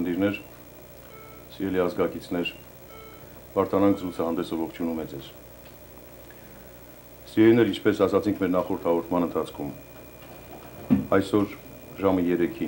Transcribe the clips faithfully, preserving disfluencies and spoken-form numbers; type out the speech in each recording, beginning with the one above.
ունկնդիրներ, սիրելի ազգակիցներ, Վարդանանք զրուցահանդեսը ողջունում է ձեզ։ Սիրելիներ, ինչպես ասացինք մեր նախորդ հաղորդման ընթացքում, այսօր ժամը երեքին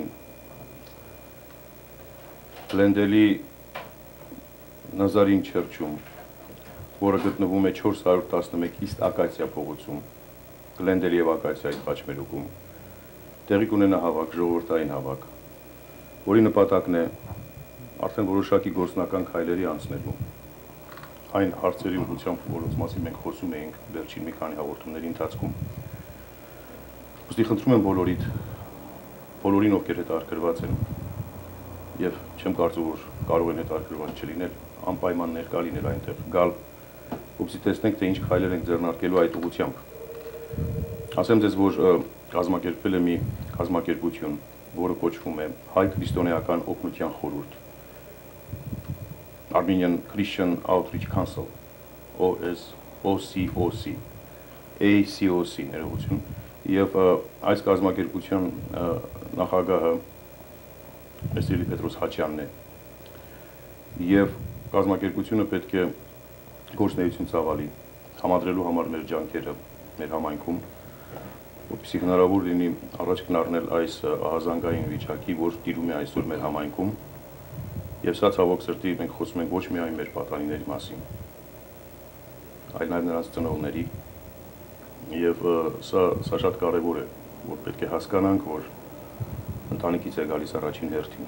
Լենդելի Նազարին չերչում, որը գտնվում է չորս հարյուր տասնմեկ Իստ Ակացիա փողոցում, Լենդելի և Ակացիայի խաչմերուկում, տեղի կունենա հավաք, ժողովրդային հավաք, որի նպատակն է արդեն որոշակի գործնական քայլերի անցնելու այն հարցերի ուղղությամբ, որոնց մասին մենք խոսում էինք վերջին մի քանի հաղորդումների ընթացքում։ Ուստի խնդրում եմ բոլորիդ, բոլորին ովքեր հետաքրքրված են եւ չեմ կարծում, որ կարող են հետաքրքրված չլինել, անպայման ներկա լինել այնտեղ, գալ, որպեսզի տեսնենք, թե ինչ քայլեր ենք ձեռնարկելու այդ ուղղությամբ։ Ասեմ ձեզ, որ կազմակերպվել է մի կազմակերպություն, որը կոչվում է Հայ քրիստոնեական օգնության խորհուրդ, Armenian Christian Outreach Council, O C O C, A C O C ներողություն, եւ այս կազմակերպության նախագահը Մեսիրի Պետրոս Հաչյանն է, եւ կազմակերպությունը պետք է գործունեություն ծավալի համադրելու համար մեր ջանքերը մեր համայնքում, որպեսզի հնարավոր լինի առաջ քննարկել այս ահազանգային վիճակի, որ տիրում է այսօր մեր համայնքում, եւ սա ցավոք սրտի մենք խոսում ենք ոչ միայն մեր պատանիների մասին, այլ նաեւ նրանց ծնողների, եւ սա սա շատ կարեւոր է, որ պետք է հասկանանք, որ ընտանիքից է գալիս առաջին հերթին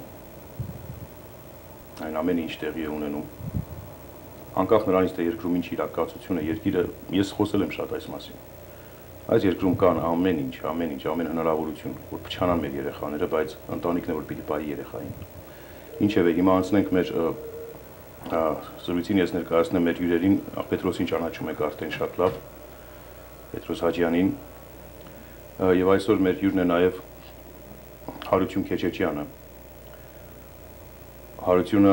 այն ամեն ինչ տեղի է ունենում, անկախ նրանից, թե երկրում ինչ իրակացություն է, երկիրը, ես խոսել եմ շատ այս մասին, այս երկրում կան ամեն ինչ, ամեն ինչ, ամեն հնարավորություն, որ փչանան մեր երեխաները, բայց ընտանիքն է, որ պիտի պահի երեխային։ Ինչևէ, հիմա անցնենք մեր զրույցին, ես ներկայացնեմ մեր հյուրերին, Պետրոսին ճանաչում եք արդեն շատ լավ, Պետրոս Հաջյանին, եւ այսօր մեր հյուրն է նաեւ Հարություն Քեչեչյանը։ Հարությունը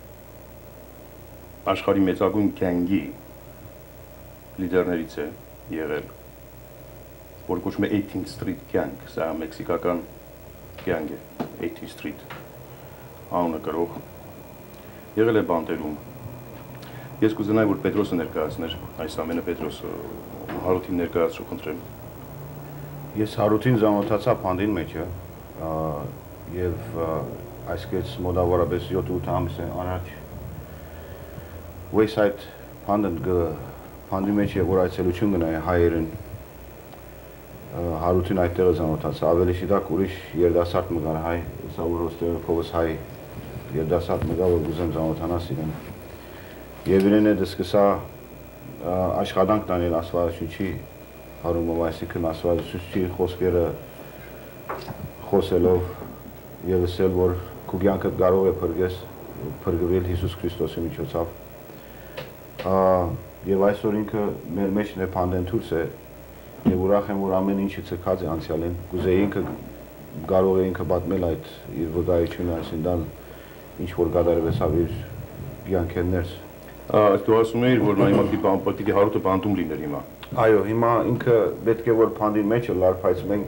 աշխարհի մեծագույն գենգի լիդերներից է եղել, որ կոչվում է eighteenth Street Gang, սա մեքսիկական գենգ է, eighteenth Street անունը կրող, եղել է բանտերում։ Ես կուզենայի, որ Պետրոսը ներկայացներ այս ամենը, Պետրոս, Հարութին ներկայացրու, խնդրեմ։ Ես Հարութին ծանոթացա փանդին մեջը, եւ այսքեզ մոտավորապես յոթ-ութ ամիս առաջ Wayside փանդն փանդի մեջ է, որ այցելություն գնայի հայերեն, Հարութին այդտեղ ծանոթացա, ավելի շիտակ ուրիշ երդասարդ մգար հայ, սա որ ոստեղ փողոց հայ երդասարդ մգա, որ գուզեմ ծանոթանաս իրեն։ Եվ իրեն է դսկսա աշխատանք տանել Աստվածաշունչի հարումով, այսինքն Աստվածաշունչի խոսքերը խոսելով եւ ասել, որ քո կյանքը կարող է փրկես, փրկվել Հիսուս Քրիստոսի միջոցով։ Եվ այսօր ինքը մեր մեջն է փանդեն դուրս է, եւ ուրախ եմ, որ ամեն ինչը ցկած է անցյալին, կուզեի ինքը կարող է ինքը պատմել այդ իր վկայությունը, այսինքն ինչ որ կատարվեց իր կյանքերից։ Դու ասում էիր, որ նա հիմա պիտի Հարութը բանտում լիներ հիմա։ Այո, հիմա ինքը պետք է որ փանդի մեջ լար, բայց մենք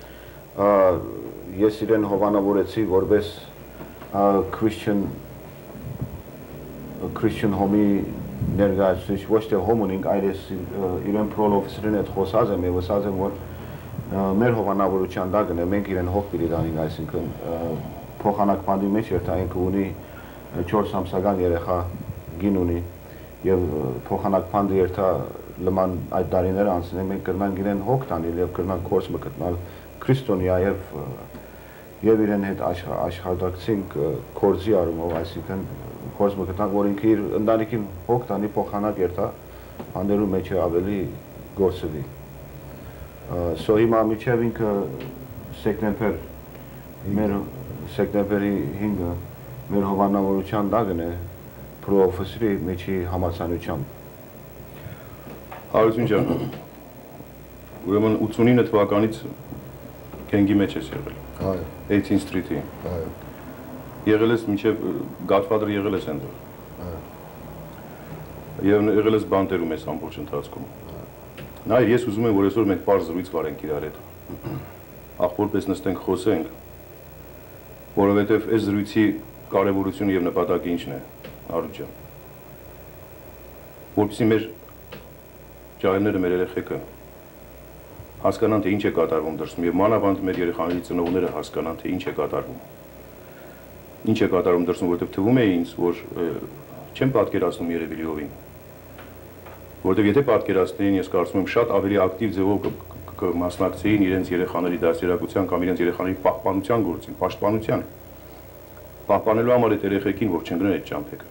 ես իրեն հովանավորեցի որպես Christian Christian հոմի ներկայացուցիչ, ոչ թե հոմունինք, այլ ես իրեն պրոլոֆիսրին հետ խոսած եմ եւ ասած եմ, որ մեր հովանավորության դակն է, մենք իրեն հող պիտի տանենք, այսինքն փոխանակ փանդի մեջ էր, ինքը ունի չորս ամսական երեխա գին ունի եւ փոխանակ փանդի երթա լման այդ տարիները անցնել, մենք կրնանք իրեն հող տանել եւ կրնանք կորս մկտնալ քրիստոնյա եւ եւ իրեն հետ աշխատակցենք կորզի արումով, այսինքն կորս մկտնանք, որ ինքը իր ընտանիքին հող տանի փոխանակ երթա հանդերու մեջ ավելի գործվի։ Սո հիմա միջև ինքը սեպտեմբեր մեր սեպտեմբերի հինգը մեր հովանավորության դակն է պրոֆեսորի մեջի համացանությամբ։ Հարություն ջան, ուրեմն ութսունինը թվականից գենգի մեջ ես եղել։ Այո։ eighteenth Street-ի։ Այո։ Եղել ես մինչև Godfather եղել ես այնտեղ։ Այո։ Եվ եղել ես բանտերում ես ամբողջ ընթացքում։ Նայր, ես ուզում եմ, որ այսօր մենք պարզ զրույց վարենք իրար հետ։ Ախորպես նստենք խոսենք, որովհետև այս զրույցի կարևորությունը եւ նպատակը ինչն է, Արուր ջան։ Որպեսզի մեր ջահելները, մեր երեխեքը հասկանան, թե ինչ է կատարվում դրսում եւ մանավանդ մեր երեխաների ծնողները հասկանան, թե ինչ է կատարվում։ Ինչ է կատարվում դրսում, որովհետեւ թվում է ինձ, որ չեմ պատկերացնում երևի լիովին։ Որովհետեւ եթե պատկերացնեին, ես կարծում եմ շատ ավելի ակտիվ ձևով կմասնակցեին իրենց երեխաների դաստիարակության կամ իրենց երեխաների պահպանության գործին, պաշտպանության։ Պահպանելու համար այդ երեխեքին, որ չընկնեն այդ ճամփեքը։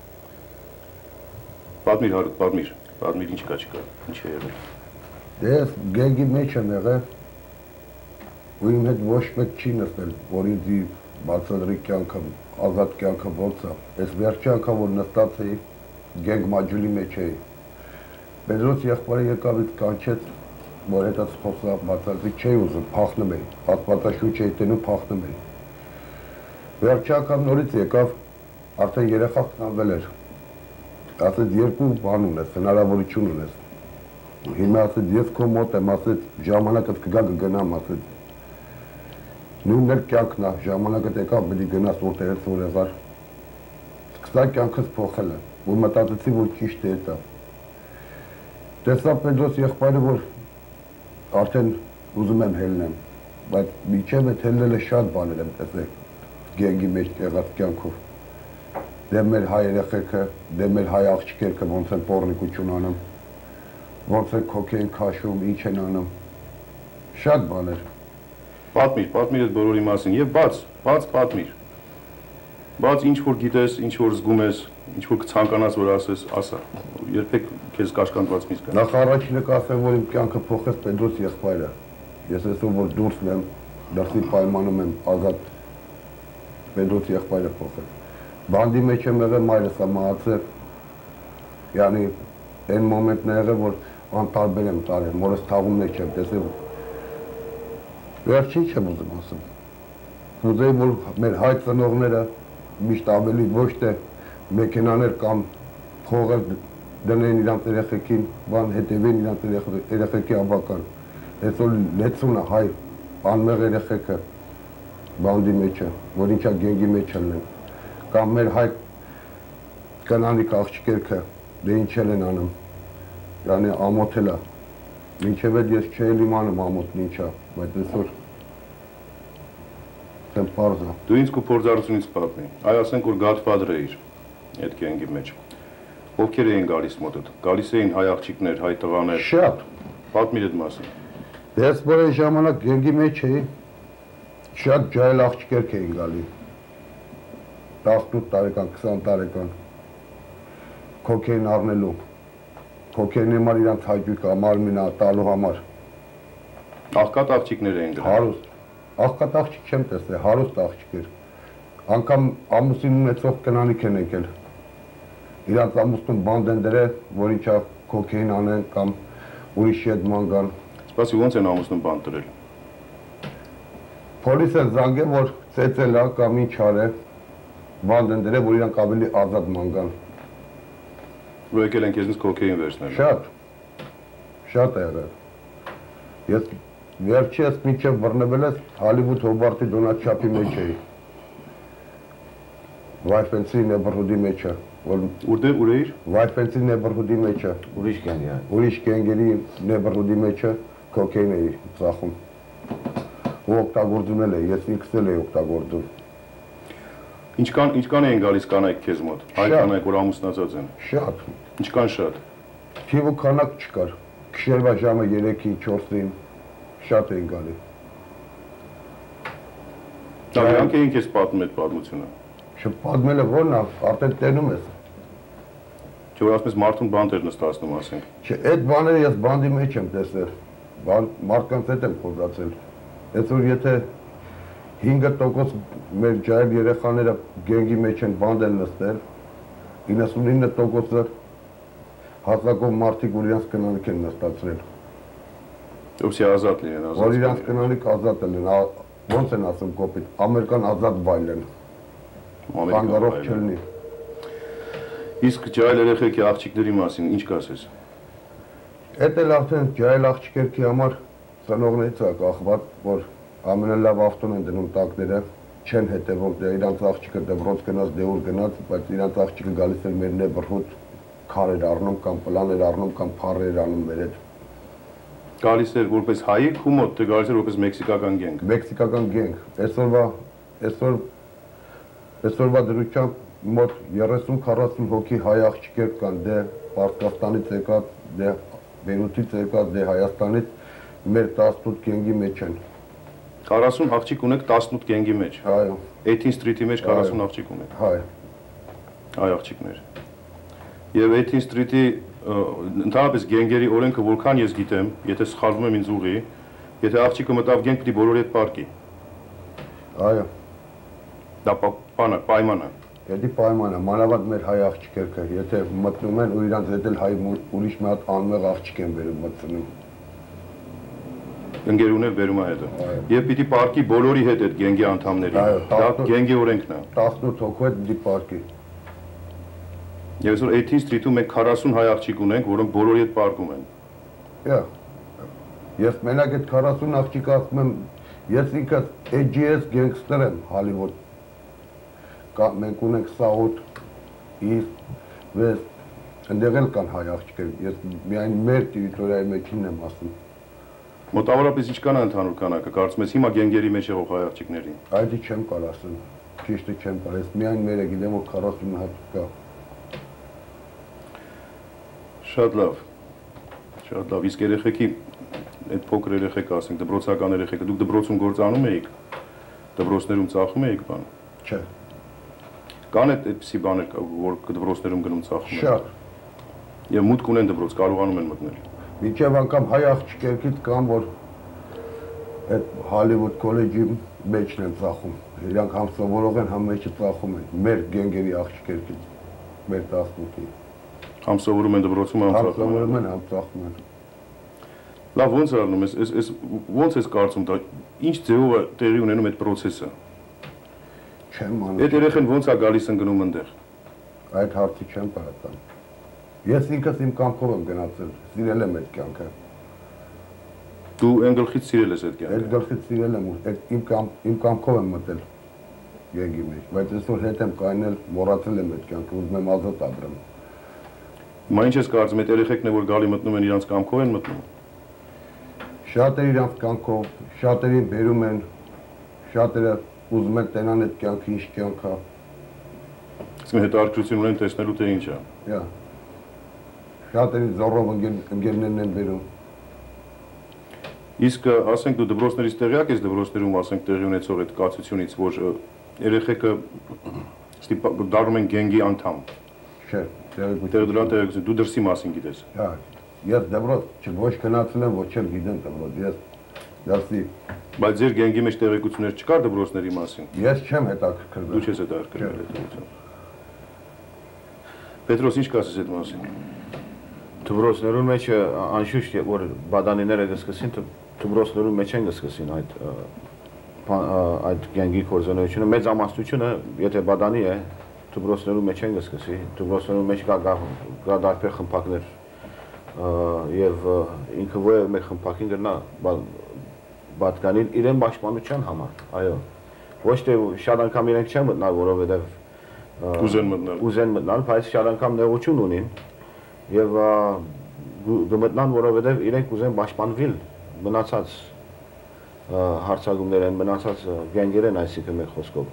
Պատմիր, Հարութ, պատմիր, պատմիր ինչ կա չկա, ինչ է եղել։ Դե ես գենգի մեջ եմ եղել, ու իմ հետ ոչ մեկ չի նստել, որ ինձի բացատրի կյանքը, ազատ կյանքը ոնց է։ Ես վերջի անգամ որ նստած էի, գենգ մաջուլի մեջ էի։ Պետրոս եղբայրը եկավ ինձ կանչեց, որ հետս խոսա բացատրի չէի ուզում, փախնում էի, պատմվածաշուչ էի տենում, փախնում էի։ Վերջի անգամ նորից եկավ, արդեն երեխա կնանվել էր։ Ասեց երկու բան ունես, հնարավորություն ունես։ Հիմա ասեց ես քո մոտ եմ, ասեց ժամանակդ կգա կգնամ, ասեց։ Նույնն էր կյանքն է, ժամանակդ եկավ պետք է գնաս որտեղից որ եղար։ Սկսա կյանքս փոխելը, ու մտածեցի որ ճիշտ է դա։ Տեսա Պետրոս եղբայրը որ արդեն ուզում եմ հելնեմ, բայց միջև այդ հելնելը շատ բաներ եմ տեսել գենգի մեջ եղած կյանքով։ Դե մեր հայ երեխեքը, դե մեր հայ աղջիկերքը ոնց են պոռնիկություն անում, ոնց են քոքեին քաշում, ինչ են անում։ Շատ բաներ։ Պատմիր, պատմիր այդ բոլորի մասին եւ բաց, բաց պատմիր։ Բաց ինչ որ գիտես, ինչ որ զգում ես, ինչ որ կցանկանաս որ ասես, ասա։ Երբեք քեզ կաշկանդված մի զգա։ Նախ առաջինը կասեմ, որ իմ կյանքը փոխեց Պետրոս եղբայրը։ Ես այսօր որ դուրսն եմ, դրսի պայմանում եմ ազատ Պետրոս եղբայրը փոխել։ Բանդի մեջ եմ եղել, մայրս է մահացել։ Յանի այն մոմենտն է եղել, որ անտարբեր եմ տարել, մորս թաղում մեջ եմ տեսել։ Վերջին չեմ ուզում ասում։ Ուզեի, որ մեր հայ ծնողները միշտ ավելի ոչ թե մեքենաներ կամ փողեր դնեն իրանց երեխեքին, բան հետևեն իրանց երեխեքի ավական։ Այսօր լեցուն է հայ անմեղ երեխեքը բանդի մեջը, որ ինչա գենգի մեջ ելնեն։ Կամ մեր հայ կանանիկ աղջիկերքը, դե ինչ են անում, յանի ամոթել է, մինչև էլ ես չէի իմանում ամոթն ինչա, բայց այսօր եմ պարզ է։ Դու ինձ քո փորձառությունից պատմի, այ ասենք որ Godfather էիր այդ գենգի մեջ, ովքեր էին գալիս մոտդ, գալիս էին հայ աղջիկներ, հայ տղաներ։ Շատ։ Պատմիր այդ մասին։ Ես որ այն ժամանակ գենգի մեջ էի, շատ ջահել աղջիկեր էին գալի, տասնութ տարեկան, քսան տարեկան, քոքեին առնելու, քոքեինի համար իրանց հաճույքը, մարմինը տալու համար։ Աղքատ աղջիկներ էին դրանք։ Հարուստ, աղքատ աղջիկ չեմ տեսել, հարուստ աղջիկեր, անգամ ամուսին ունեցող կնանիք են եկել, իրանց ամուսնուն բանդ են դրել, որ ինչա քոքեին անեն կամ ուրիշի հետ ման գան։ Սպասի ոնց են ամուսնուն բանդ դրել։ Պոլիսը զանգել, որ ծեծել է կամ ինչ արել, բանդ են դրել, որ իրանք ավելի ազատ ման գան։ Ու եկել են քեզնից քոքեին վերցնել։ Շատ, շատ է եղել։ Ես վերջի ես մինչև բռնվել ես Հոլիվուդ Հոբարտի Դոնալդ Չափի մեջ էի։ Վայֆենցի նեբրհուդի մեջը, որ Ուր ուր էիր։ Վայֆենցի նեբրհուդի մեջը, ուրիշ գենգ է։ ուրիշ գենգերի նեբրհուդի մեջը քոքեին էի ծախում։ Ու օգտագործում էլ էի, ես ինքս էլ էի օգտագործում։ Ինչքան ինչքան էին գալիս կանայք քեզ մոտ։ Հայ կանայք որ ամուսնացած են։ Շատ։ Ինչքան շատ։ Թիվը քանակ չկար։ Քշերվա ժամը երեքին, չորսին շատ էին գալի։ Դրանք էին քեզ պատմում այդ պատմությունը։ Չպատմելը ո՞րն է, արդեն տենում ես։ Չէ՞ որ ասես մարդուն բանտ էր նստացնում, ասենք։ Չէ, այդ բաները ես բանդի մեջ եմ տեսել։ Մարդկանց հետ եմ խոսացել։ Այսօր եթե հինգ տոկոս մեր ջահել երեխաները գենգի մեջ են բանդ են նստել, իննսունինը տոկոսը հատակով մարդիկ որ իրանց կնանիք են նստացրել։ Ովսի ազատ լինեն, ազատ։ Որ իրանց կնանիք ազատ են, ոնց են ասում կոպիտ, ամերիկան ազատ վայր են։ Բանգարող չլինի։ Իսկ ջահել երեխեքի աղջիկների մասին ինչ կասես։ Էդ էլ արդեն ջահել աղջիկերքի համար ծնողներից է կախված, որ ամենալավ ավտոն են դնում տակները, չեն հետևում, դե իրանց աղջիկը դպրոց գնաց, դեուր գնաց, բայց իրանց աղջիկը գալիս էր մեր նեբրհուդ քարեր առնում կամ պլաներ առնում կամ փառեր անում մեր հետ։ Գալիս էր որպես հայ քու մոտ, թե գալիս էր որպես մեքսիկական գենք։ Մեքսիկական գենք։ Այսօրվա այսօր այսօրվա դրությամբ մոտ երեսուն քառասուն հոգի հայ աղջիկեր կան, դե Պարսկաստանից եկած, դե Բեյրութից եկած, դե Հայաստանից մեր տասնութ գենգի մեջ են։ քառասուն աղջիկ ունեք տասնութ գենգի մեջ։ Այո։ eighteenth Street-ի մեջ քառասուն աղջիկ ունեք։ Հայ։ Հայ աղջիկներ։ Եվ eighteenth Street-ի ընդհանրապես գենգերի օրենքը որքան ես գիտեմ, եթե սխալվում եմ ինձ ուղի, եթե աղջիկը մտավ գենք, պիտի բոլորի հետ պարկի։ Այո։ Դա բանը, պայման է։ Դա պայման է, մանավանդ մեր հայ աղջիկերքը, եթե մտնում են ու իրանց հետ էլ հայ ուրիշ մի հատ անմեղ աղջիկ են բերում մտնում։ Ընկերուներ բերում է հետը։ Եվ պիտի պարկի բոլորի հետ այդ գենգի անդամների։ Դա գենգի օրենքն է։ տասնութ հոգու հետ պիտի պարկի։ Եվ այսօր eighteenth Street-ում մենք քառասուն հայ աղջիկ ունենք, որոնք բոլորի հետ պարկում են։ Հա։ Ես մենակ այդ քառասուն աղջիկը ասում եմ, ես ինքս A G S գենգստեր եմ Հոլիվուդ։ Կա մենք ունենք South, East, West, այնտեղ էլ կան հայ աղջիկներ։ Ես միայն մեր տերիտորիայի մեջին եմ ասում։ Մոտավորապես ինչքան է ընդհանուր քանակը, կարծում ես հիմա գենգերի մեջ եղող հայ աղջիկների։ Այդ չեմ կարող ասել։ Ճիշտը չեմ կարող։ Ես միայն մերը գիտեմ, որ քառասուն հատ կա։ Շատ լավ։ Շատ լավ։ Իսկ երեխեքի այդ փոքր երեխեքը, ասենք դպրոցական երեխեքը, դուք դպրոցում գործանում էիք։ Դպրոցներում ծախում էիք բան։ Չէ։ Կան այդ այդպիսի բաներ, որ դպրոցներում գնում ծախում են։ Շատ։ Եվ մուտք ունեն դպրոց, կարողանում են մտնել։ Միջև անգամ հայ աղջիկերքից կան, որ այդ Հոլիվուդ քոլեջի մեջն են ծախում։ Իրանք համ սովորող են, համ մեջը ծախում են։ Մեր գենգերի աղջիկերքից, մեր տասնութի։ Համ սովորում են դպրոցում, համ ծախում են։ Համ սովորում են, համ ծախում են։ Լավ, ո՞նց է անում, այս այս ո՞նց ես կարծում, դա ինչ ձևով է տեղի ունենում այդ process-ը։ Չեմ անում։ Այդ երեխեն ո՞նց է գալիս ընկնում այնտեղ։ Այդ հարցի չեմ պատասխան։ Ես ինքս իմ կամքով եմ գնացել, սիրել եմ այդ կյանքը։ Դու այն գլխից սիրել ես այդ կյանքը։ Այդ գլխից սիրել եմ, այդ իմ կամ իմ կամքով եմ մտել գենգի մեջ, բայց այսօր հետ եմ կայնել, մոռացել եմ այդ կյանքը, ուզում եմ ազատ ապրեմ։ Հիմա ինչ ես կարծում, այդ երեխեքն որ գալի մտնում են իրանց կամքով են մտնում։ Շատերը իրանց կամքով, շատերին բերում են, շատերը ուզում են տենան այդ կյանքը, ինչ կյանք է։ Իսկ հետաքրքրություն ունեն տեսնելու թե ինչ է։ Հա։ Շատերի զորով ընկերներն են բերում։ Իսկ ասենք դու դպրոցներից տեղյակ ես դպրոցներում ասենք տեղի ունեցող այդ կացությունից, որ երեխեքը դառնում են գենգի անդամ։ Չէ, տեղեկություն տեղեկություն դու դրսի մասին գիտես։ Հա, ես դպրոց ոչ գնացել եմ, ոչ էլ գիտեմ դպրոց, ես դասի։ Բայց ձեր գենգի մեջ տեղեկություններ չկար դպրոցների մասին։ Ես չեմ հետաքրքրվել։ Դու չես հետաքրքրվել այդ դեպքում։ Պետրոս, ինչ կասես այդ մասին։ Դպրոցներուն մեջ անշուշտ որ բադանիները կսկսին դպրոցներուն մեջ են կսկսին այդ այդ գենգի կորզանությունը մեծ ամասնությունը եթե բադանի է դպրոցներուն մեջ են կսկսի դպրոցներուն մեջ կա կա դարբեր խմբակներ եւ ինքը ո՞ր է մեր խմբակին գնա բադկանին իրեն պաշտպանության համար այո ոչ թե շատ անգամ իրենք չեն մտնալ որովհետեւ ուզեն մտնել ուզեն մտնալ բայց շատ անգամ նեղություն ունին եւ գմտնան որովհետեւ իրենք ուզեն պաշտպանվել մնացած հարցակումներ են մնացած գենգեր են այսինքն մեր խոսքով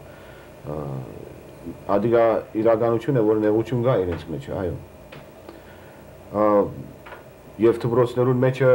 ադիգա իրականություն է որ նեղություն կա իրենց մեջ այո եւ դպրոցներուն մեջը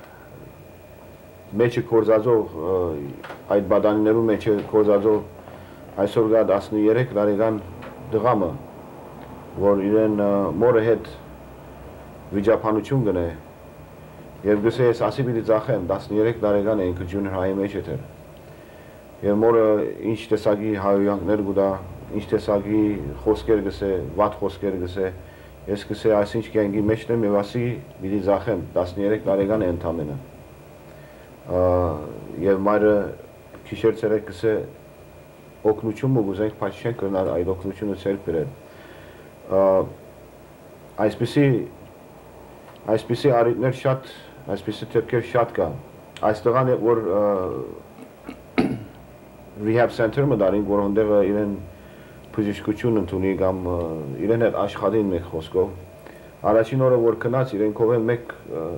մեջը կորզածով այդ բադանիներուն մեջը կորզածով այսօր գա տասներեք տարեկան դղամը որ իրեն մորը հետ վիճապանություն գնե եւ գսե ես ասի պիտի ծախեմ տասներեք տարեկան է ինքը ջունիոր հայի մեջ էր եւ մորը ինչ տեսակի հայոյանքներ գուտա ինչ տեսակի խոսքեր գսե վատ խոսքեր գսե ես գսե այսինչ գենգի մեջն եմ եւ ասի պիտի ծախեմ տասներեք տարեկան է ընդամենը եւ մայրը քիշեր ցերեկ գսե օգնություն մուզենք բայց չեն կրնալ այդ օգնությունը ցերկ բերել այսպեսի այսպեսի արիտներ շատ, այսպեսի թեփքեր շատ կան։ Այստեղան է որ rehab center մտարին, որ հոնդեղ իրեն բժշկություն ընդունի կամ իրեն հետ աշխատին մեկ խոսքով։ Առաջին օրը որ քնած իրեն կողեն մեկ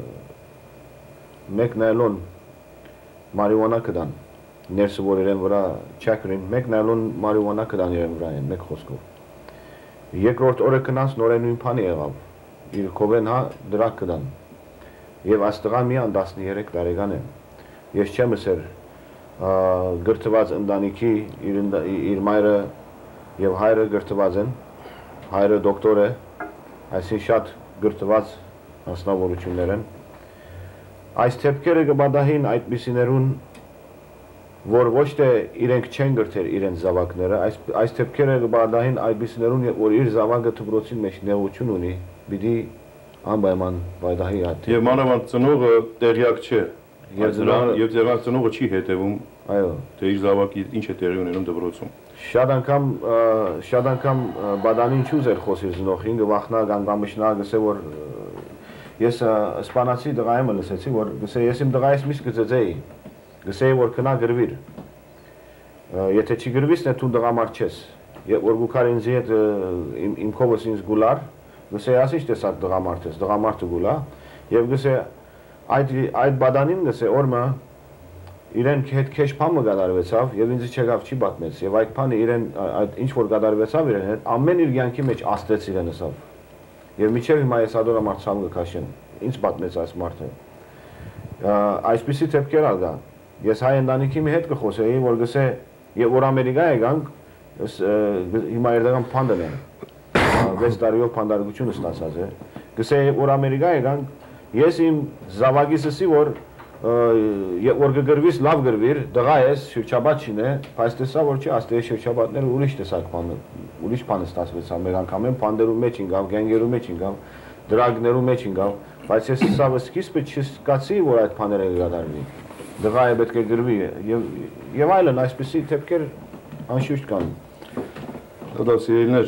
մեկ նայլոն մարիհուանա կդան, ներսը որ իրեն վրա չակրին, մեկ նայլոն մարիհուանա կդան իրեն վրա են մեկ խոսքով։ Երկրորդ օրը քնած նորեն նույն բանը եղավ, իր կողեն հա դրակ կդան։ Եվ այս տղան միան տասներեք տարեկան է։ Ես չեմ ասեր գրթված ընտանիքի իր մայրը եւ հայրը գրթված են, հայրը դոկտոր է, այսինքն շատ գրթված մասնավորություններ են։ Այս թեփքերը կբադահին այդպիսիներուն, որ ոչ թե իրենք չեն գրթեր իրենց զավակները, այս այս թեփքերը կբադահին այդպիսիներուն, որ իր զավակը դպրոցին մեջ նեղություն ունի, պիտի անպայման բայդահի այդ։ Եվ մանավանդ ծնողը տեղյակ չէ։ Եվ եւ ձեռնակ ծնողը չի հետևում, այո, թե իր զավակի ինչ է տեղի ունենում դպրոցում։ Շատ անգամ շատ անգամ բադանին չուզեր խոսիր զնոխին, գվախնա գանգամշնա գսե որ ես իսպանացի դղայը լսեցի, որ գսե ես իմ դղայից միշտ գծեի, գսե որ կնա գրվիր։ Եթե չի գրվիս, դու դղամարդ չես։ Եվ որ գուքար ինձ հետ իմ քովս ինձ գուլար, գսե ասի տեսակ դղամարդ ես, դղամարդը գուլա, եւ գսե այդ այդ բադանին գսե օրմը իրեն հետ քեշ փամը գդարվեցավ եւ ինձ չեկավ չի բացմեց եւ այդ փանը իրեն այդ ինչ որ գդարվեցավ իրեն հետ ամեն իր յանքի մեջ աստեց իրեն ասավ եւ միջև հիմա ես ադորա մարցամ գքաշեն ինչ բացմեց այս մարդը այսպիսի թեփքեր ալգա ես հայ ընտանիքի մի հետ կխոսեի որ գսե եւ որ ամերիկա եկանք հիմա երդական փանդն է վեց տարիով փանդարգություն ստացած է գսե որ ամերիկա եկանք ես իմ զավակիսի որ որ գրվիս լավ գրվիր, դղա ես, շրջաբատ չինե, բայց տեսա որ չի, աստե շրջաբատները ուրիշ տեսակ բանը, ուրիշ բան ստացվեցա, մեր անգամ են փանդերու մեջ ինգավ, գենգերու մեջ ինգավ, դրագներու մեջ ինգավ, բայց ես սա սկիզբը չզգացի, որ այդ բաները կգադարվի, դղա է պետք է գրվի եւ այլն, այսպիսի թեփքեր անշուշտ կան։ Դա սիրելիներ,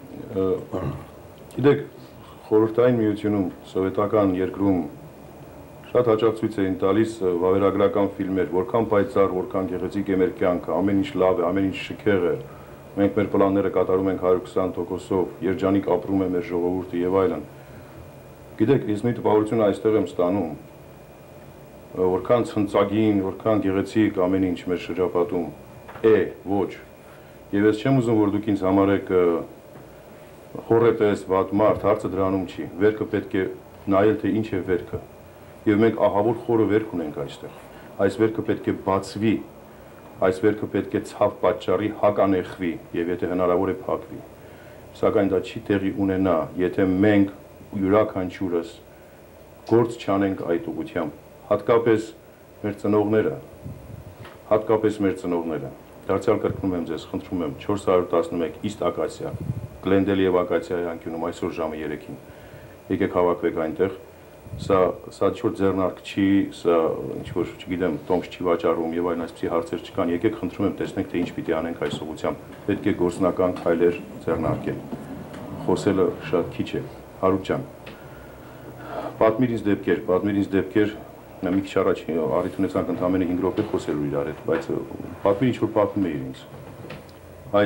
գիտեք, խորհրդային միությունում, սովետական երկրում շատ հաճախ ցույց էին տալիս վավերագրական ֆիլմեր, որքան պայծառ, որքան գեղեցիկ է մեր կյանքը, ամեն ինչ լավ է, ամեն ինչ շքեղ է։ Մենք մեր պլանները կատարում ենք one hundred twenty տոկոսով, երջանիկ ապրում է մեր ժողովուրդը եւ այլն։ Գիտեք, ես մի տպավորություն այստեղ եմ ստանում, որքան ցնծագին, որքան գեղեցիկ ամեն ինչ մեր շրջապատում է, ոչ։ Եվ ես չեմ ուզում, որ դուք ինձ համարեք խորհրդես, վատ մարդ, հարցը դրանում չի։ Վերքը պետք է նայել, թե ինչ է վերքը։ Եվ մենք ահավոր խորը վերք ունենք այստեղ։ Այս վերքը պետք է բացվի, այս վերքը պետք է ցավ պատճառի հականեղվի եւ եթե հնարավոր է փակվի։ Սակայն դա չի տեղի ունենա, եթե մենք յուրաքանչյուրս գործ չանենք այդ ուղղությամբ, հատկապես մեր ծնողները, հատկապես մեր ծնողները։ Դարձյալ կրկնում եմ ձեզ, խնդրում եմ four eleven East Ակացիա, Գլենդել եւ Ակացիայի անկյունում այսօր ժամը երեքին։ Եկեք հավաքվեք այնտեղ։ Սա սա ինչ-որ ձեռնարկ չի, սա ինչ-որ, չգիտեմ, տոմս չի վաճառում եւ այլն այսպիսի հարցեր չկան։ Եկեք խնդրում եմ տեսնենք, թե ինչ պիտի անենք այս ուղղությամբ։ Պետք է գործնական քայլեր ձեռնարկել։ Խոսելը շատ քիչ է։ Հարութ ջան, պատմիր ինձ դեպքեր, պատմիր ինձ դեպքեր, մի քիչ առաջ առիթ ունեցանք ընդամենը five րոպե խոսելու իրար հետ, բայց պատմիր ինչ-որ պատմում էիր ինձ։ Այ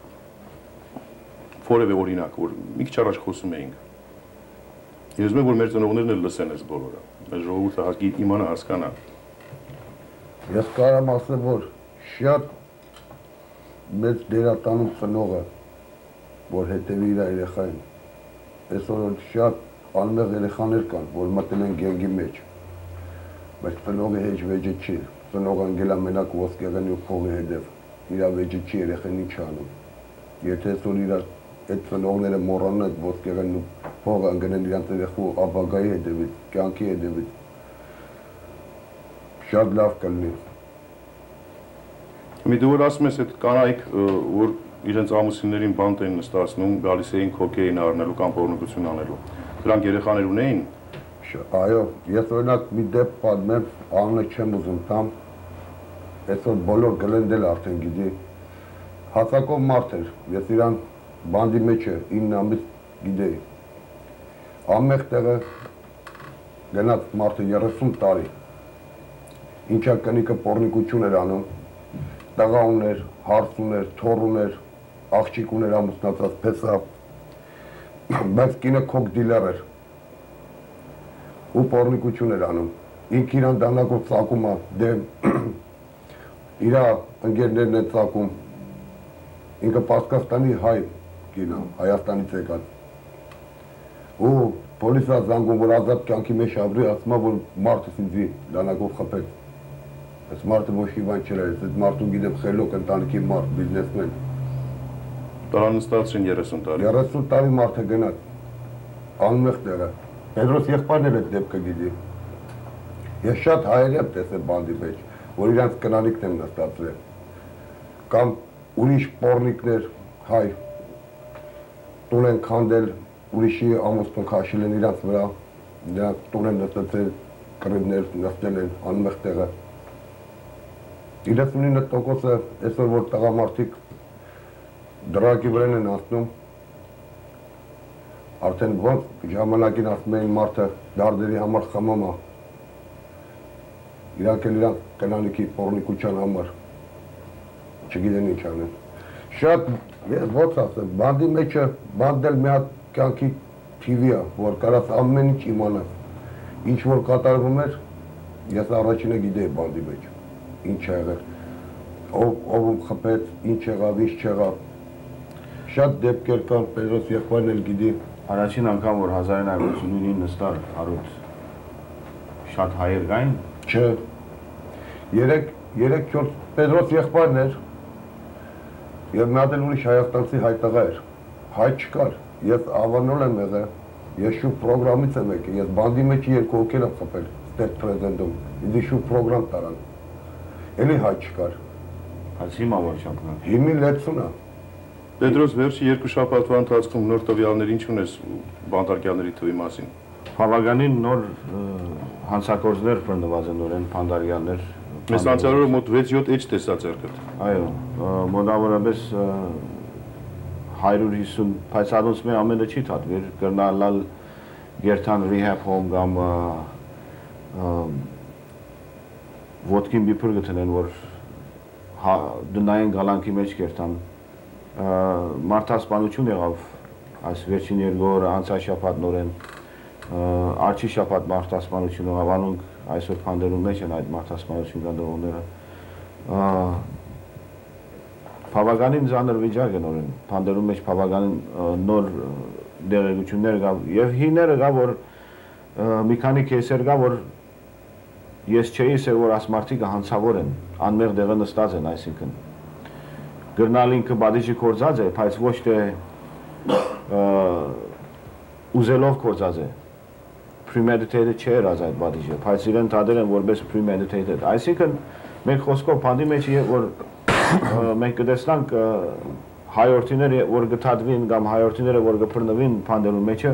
որևէ օրինակ, որ մի քիչ առաջ խոսում էինք։ Ես ուզում եմ, որ մեր ծնողներն էլ լսեն այս բոլորը, մեր ժողովուրդը հասկի իմանա, հասկանա։ Ես կարամ ասեմ, որ շատ մեծ դերատանում ծնողը, որ հետևի իր երեխային, այսօր շատ անմեղ երեխաներ կան, որ մտել են գենգի մեջ, բայց ծնողի հեչ վեճը չի, ծնողը անգել ամենակ ոսկեղենի ու փողի հետև, իր վեճը չի երեխեն ինչ անում, եթե այսօր իր այդ ծնողները մոռանան այդ ոսկեղենն ու փողը անգնեն իրանց երեխու ապագայի հետևից, կյանքի հետևից, շատ լավ կլինի։ Մի դու որ ասում ես այդ կանայք, որ իրենց ամուսիններին բանտ էին նստացնում, գալիս էին քոկեին առնելու կամ պոռնոգություն անելու, դրանք երեխաներ ունեին։ Այո, ես օրինակ մի դեպք պատմեմ, անունը չեմ ուզում տամ, այսօր բոլոր Գլենդել արդեն գիտի, հացակով մարդ էր, ես իրան բանդի մեջ է ինը ամիս գիտեի, ամեղ տեղը գնաց մարդը երեսուն տարի, ինչա կնիկը պոռնիկություն էր անում, տղա ուներ, հարց ուներ, թոռ ուներ, աղջիկ ուներ ամուսնացած փեսա, բայց կինը քոք դիլեր էր ու պոռնիկություն էր անում։ Ինք իրան դանակով ծակում է, դե իրա ընկերներն են ծակում, ինքը Պարսկաստանի հայ կինը, Հայաստանից եկած։ Ու պոլիսը զանգում, որ ազատ կյանքի մեջ ապրի, ասում է, որ մարդը ինձի դանակով խփեց։ Այս մարդը ոչ մի բան չէր, այս մարդու գիտեմ խելոք ընտանիքի մարդ, բիզնեսմեն։ Տարանստացրին երեսուն տարի։ երեսուն տարի մարդը գնաց, անմեղ տեղը։ Պետրոս եղբայրն էլ այդ դեպքը գիտի։ Ես շատ հայերի եմ տեսել բանդի մեջ, որ իրանց կնանիքն են նստացրել։ Կամ ուրիշ պոռնիկներ, հայ, տուն են քանդել, ուրիշի ամուսնուն քաշել են իրանց վրա, նրանց տուն են նստացրել, կռիվներ նստել են անմեղ տեղը։ իննսունինը տոկոսը այսօր որ տղամարդիկ դրակի վրան են ասնում, արդեն ոնց ժամանակին ասում էին մարդը դարդերի համար խմում է, իրանք էլ իրանք կնանիքի պոռնիկության համար, չգիտեն ինչ անեն։ Շատ, ես ոնց ասեմ, բանդի մեջը, բանդ էլ մի հատ կյանքի թիվի է, որ կարաս ամեն ինչ իմանաս, ինչ որ կատարվում էր, ես առաջինը գիտեի բանդի մեջ։ Ինչ է եղել, ով ում խփեց, ինչ եղավ, ինչ չեղավ։ Շատ դեպքեր կան, Պետրոս եղբայրն էլ գիտի։ Առաջին անգամ որ հազար ինը հարյուր ութսունինը նստար հարուց շատ հայեր կային։ Չէ։ Երեք, երեք չորս Պետրոս եղբայրն էր եւ մի հատ էլ ուրիշ հայաստանցի հայ տղա էր։ Հայ չկար։ Ես ավանոլ եմ եղել, ես շուտ պրոգրամից եմ եկել, ես բանդի մեջ երկու հոգի եմ խփել, ստետ պրեզիդենտում։ Ինձ շուտ պրոգրամ տարան։ Էլի հայ չկար։ Բայց հիմա որ չափնա։ Հիմի լեցուն է։ Պետրոս, վերջի երկու շաբաթվա ընթացքում նոր տվյալներ ինչ ունես բանտարկյալների թվի մասին։ Բավականին նոր հանցագործներ բռնված են նորեն բանտարկյալներ։ Մեզ անցյալ օրը մոտ վեց յոթ էջ տեսա ձեռքդ։ Այո, մոտավորապես հարյուր հիսուն, բայց առանց մե ամենը չի թատվիր, կրնալալ գերտան rehab home կամ ոտքին բիփր գտնեն, որ դնային գալանքի մեջ կերտան, մարդասպանություն եղավ, այս վերջին երկու օրը անցաշաբաթ նորեն, արջի շաբաթ մարդասպանություն եղավ, անոնք այսօր փանդերում մեջ են այդ մարդասպանություն գանդողները, բավականին ծանր վիճակ է նորեն, փանդերում մեջ բավականին նոր դեղեցություններ կա, եւ հիները կա, որ մի քանի կեսեր կա, որ ես չէի սեր, որ ասմարտիկը հանցավոր են, անմեղ դեղը նստած են, այսինքն գրնալ ինքը բադիջի կործած է, բայց ոչ թե ուզելով կործած է, premeditated չէր az այդ բադիջը, բայց իրեն թադեր են որպես premeditated, այսինքն մենք խոսքով բանդի մեջ որ մենք կտեսնանք հայորդիները, որ գտադվին կամ հայորդիները, որ գբռնվին բանդերու մեջը,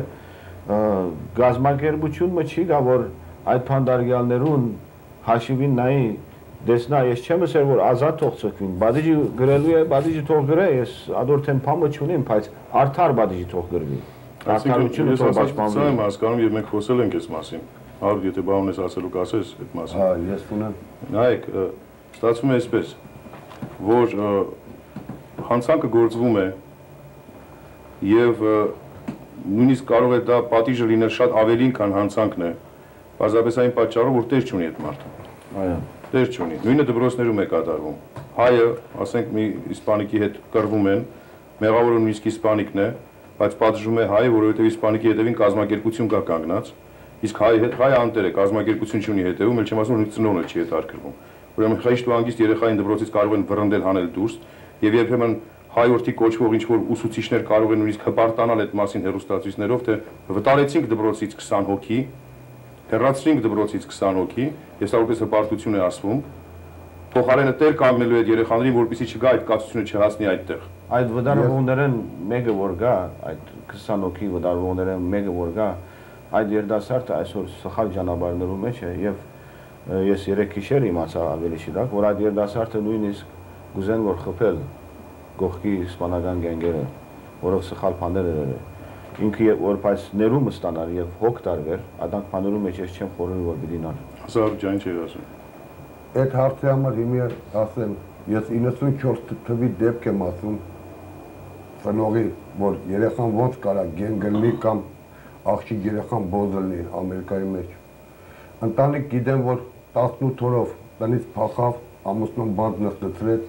գազམ་ակերպությունը չի գա, որ այդ բանդարգյալներուն հաշիվին նայի դեսնա, ես չեմ ասել, որ ազատ թող ցկվին, բադիջի գրելու է, բադիջի թող գրե, ես ադորթեմ փամը չունեմ, բայց արդար բադիջի թող գրվի, արդարությունը թող պաշտպանվի։ Սա եմ հասկանում եւ մենք խոսել ենք այս մասին, հարուր եթե բան ունես ասելու կասես այդ մասին։ Հա, ես ունեմ։ Նայեք, ստացվում է այսպես, որ հանցանքը գործվում է եւ նույնիսկ կարող է դա պատիժը լինել շատ ավելին, քան հանցանքն է, բացապես այն պատճառով, որ տեր չունի այդ մարդը։ Այո։ Տեր չունի։ Նույնը դպրոցներում է կատարվում։ Հայը, ասենք մի իսպանիկի հետ կռվում են, մեղավորը նույնիսկ իսպանիկն է, բայց պատժում է հայը, որովհետեւ իսպանիկի հետևին կազմակերպություն կա կանգնած, իսկ հայը հետ հայը անտեր է, կազմակերպություն չունի հետևում, էլ չեմ ասում, որ ծնողը չի հետարկվում։ Ուրեմն խիստ ու անգիստ երեխային դպրոցից կարող են վռնդել հանել դուրս, եւ երբեմն հայորդի կոչվող ինչ-որ ուսուցիչներ կարող են նույնիսկ հպարտանալ այդ մասին հեռուստացույցներով, թե վտարեցինք դպրոցից քսան հոգի, հեռացրինք դպրոցից քսան հոգի, ես որպես հպարտություն է ասվում, փոխարենը տեր կանգնելու այդ երեխաներին, որպեսզի չգա այդ կացությունը չհասնի այդտեղ։ Այդ վտարվողներն մեկը որ գա, այդ քսան հոգի վտարվողներն մեկը որ գա, այդ երդասարտը այսօր սխալ ճանապարհներում մեջ է եւ ես երեք գիշեր իմացա ավելի շիրակ, որ այդ երդասարտը նույնիսկ գուզեն որ խփել գողքի իսպանական գենգերը, որով սխալ բաներ էր։ Ինքը որ բայց ներումը ստանար եւ հոգ տարվեր, այդանք բաներում մեջ ես չեմ խորհել որ դինար։ Հազար ջան չի ասում։ Այդ հարցի համար հիմա ասեմ, Ես իննսունչորս թվի դեպք եմ ասում, ծնողի, որ երեխան ոնց կարա գեն գլնի կամ աղջիկ երեխան բոզ լինի Ամերիկայի մեջ։ Ընտանիք գիտեմ, որ տասնութ օրով տնից փախավ, ամուսնուն բանտ նստեցրեց,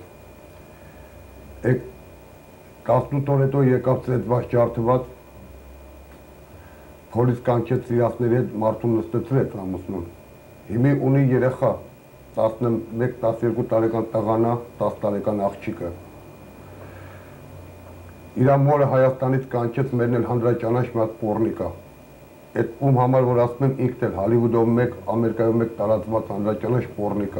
տասնութ օր հետո եկավ ծեծված ջարդված, փոլիս կանչեց սիրասների հետ մարդուն նստեցրեց ամուսնուն։ Հիմի ունի երեխա, տասնմեկ տասներկու տարեկան տղանա, տաս տարեկան աղջիկը։ Իր մորը Հայաստանից կանչեց մերն էլ հանրաճանաչ մի հատ պոռնիկա։ Այդ ում համար որ ասում եմ ինքն էլ Հոլիվուդով մեկ, Ամերիկայով մեկ տարածված հանրաճանաչ պոռնիկա։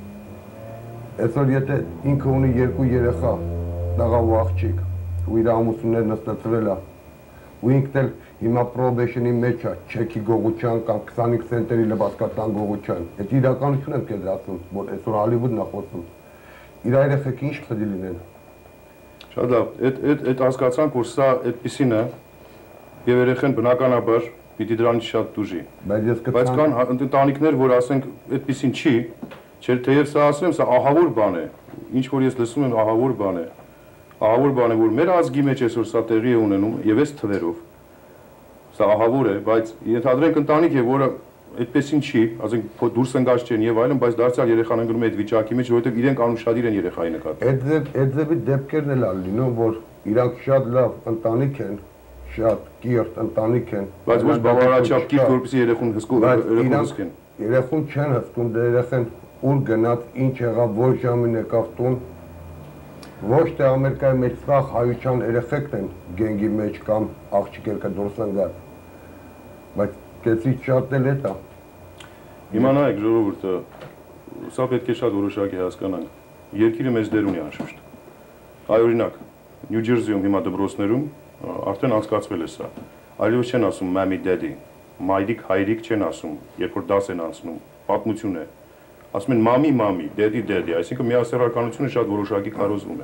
Այսօր եթե ինքը ունի երկու երեխա, տղա ու աղջիկ, ու իր ամուսինները նստեցրել է, ու ինքն էլ հիմա պրոբեշնի մեջ է, չեքի գողության կամ քսանհինգ սենտերի լվացկատան գողության։ Այդ իրականություն եմ քեզ ասում, որ այսօր Հոլիվուդն է խոսում։ Իր երեխեք ինչ պետք է լինեն։ Շատ լավ, այդ այդ հասկացանք, որ սա այդպեսին է, եւ երեխան բնականաբար պիտի դրանից շատ դուժի։ Բայց կան ընտանիքներ, որ ասենք այդպեսին չի, չէ՞ թեև սա ասեմ, սա ահավոր բան է։ Ինչ որ ես լսում եմ, ահավոր բան է։ Ահավոր բան է, որ մեր ազգի մեջ այսօր սա տեղի է ունենում, եւ այս թվերով։ Սա ահավոր է, բայց ենթադրենք ընտանիք է, որը այդպեսին չի, ասենք դուրս ընկած չեն եւ այլն, բայց դարձյալ երեխան ընկնում է այդ վիճակի մեջ, որովհետեւ իրենք անուշադիր են երեխայի նկատմամբ։ Այդ այդ ձևի դեպքերն էլ ա լինում, որ իրանք շատ լավ ընտանիք են, շատ կիրթ ընտանիք են, բայց ոչ բավարարաչափ կիրթ, որպեսզի երեխուն հսկեն։ Երեխուն չեն հսկում, դե երեխան ուր գնաց, ինչ եղավ, որ ժամին եկավ տուն։ Ոչ թե Ամերիկայի մեջ սաղ հայության երեխեքն են գենգի մեջ կամ աղջիկերքը դուրս ընկած, բայց կեցից շատ էլ էտ է։ Հիմա նայեք ժողովուրդը, սա պետք է շատ որոշակի հասկանանք։ Երկիրը մեծ դեր ունի անշուշտ։ Այ օրինակ, Նյու Ջերսիում հիմա դպրոցներում արդեն անցկացվել է սա։ Այլևս չեն ասում մամի դեդի, մայրիկ հայրիկ չեն ասում, երբ որ դաս են անցնում, պատմություն է։ Ասում են մամի մամի, դեդի դեդի, այսինքն միասեռականությունը շատ որոշակի քարոզվում է։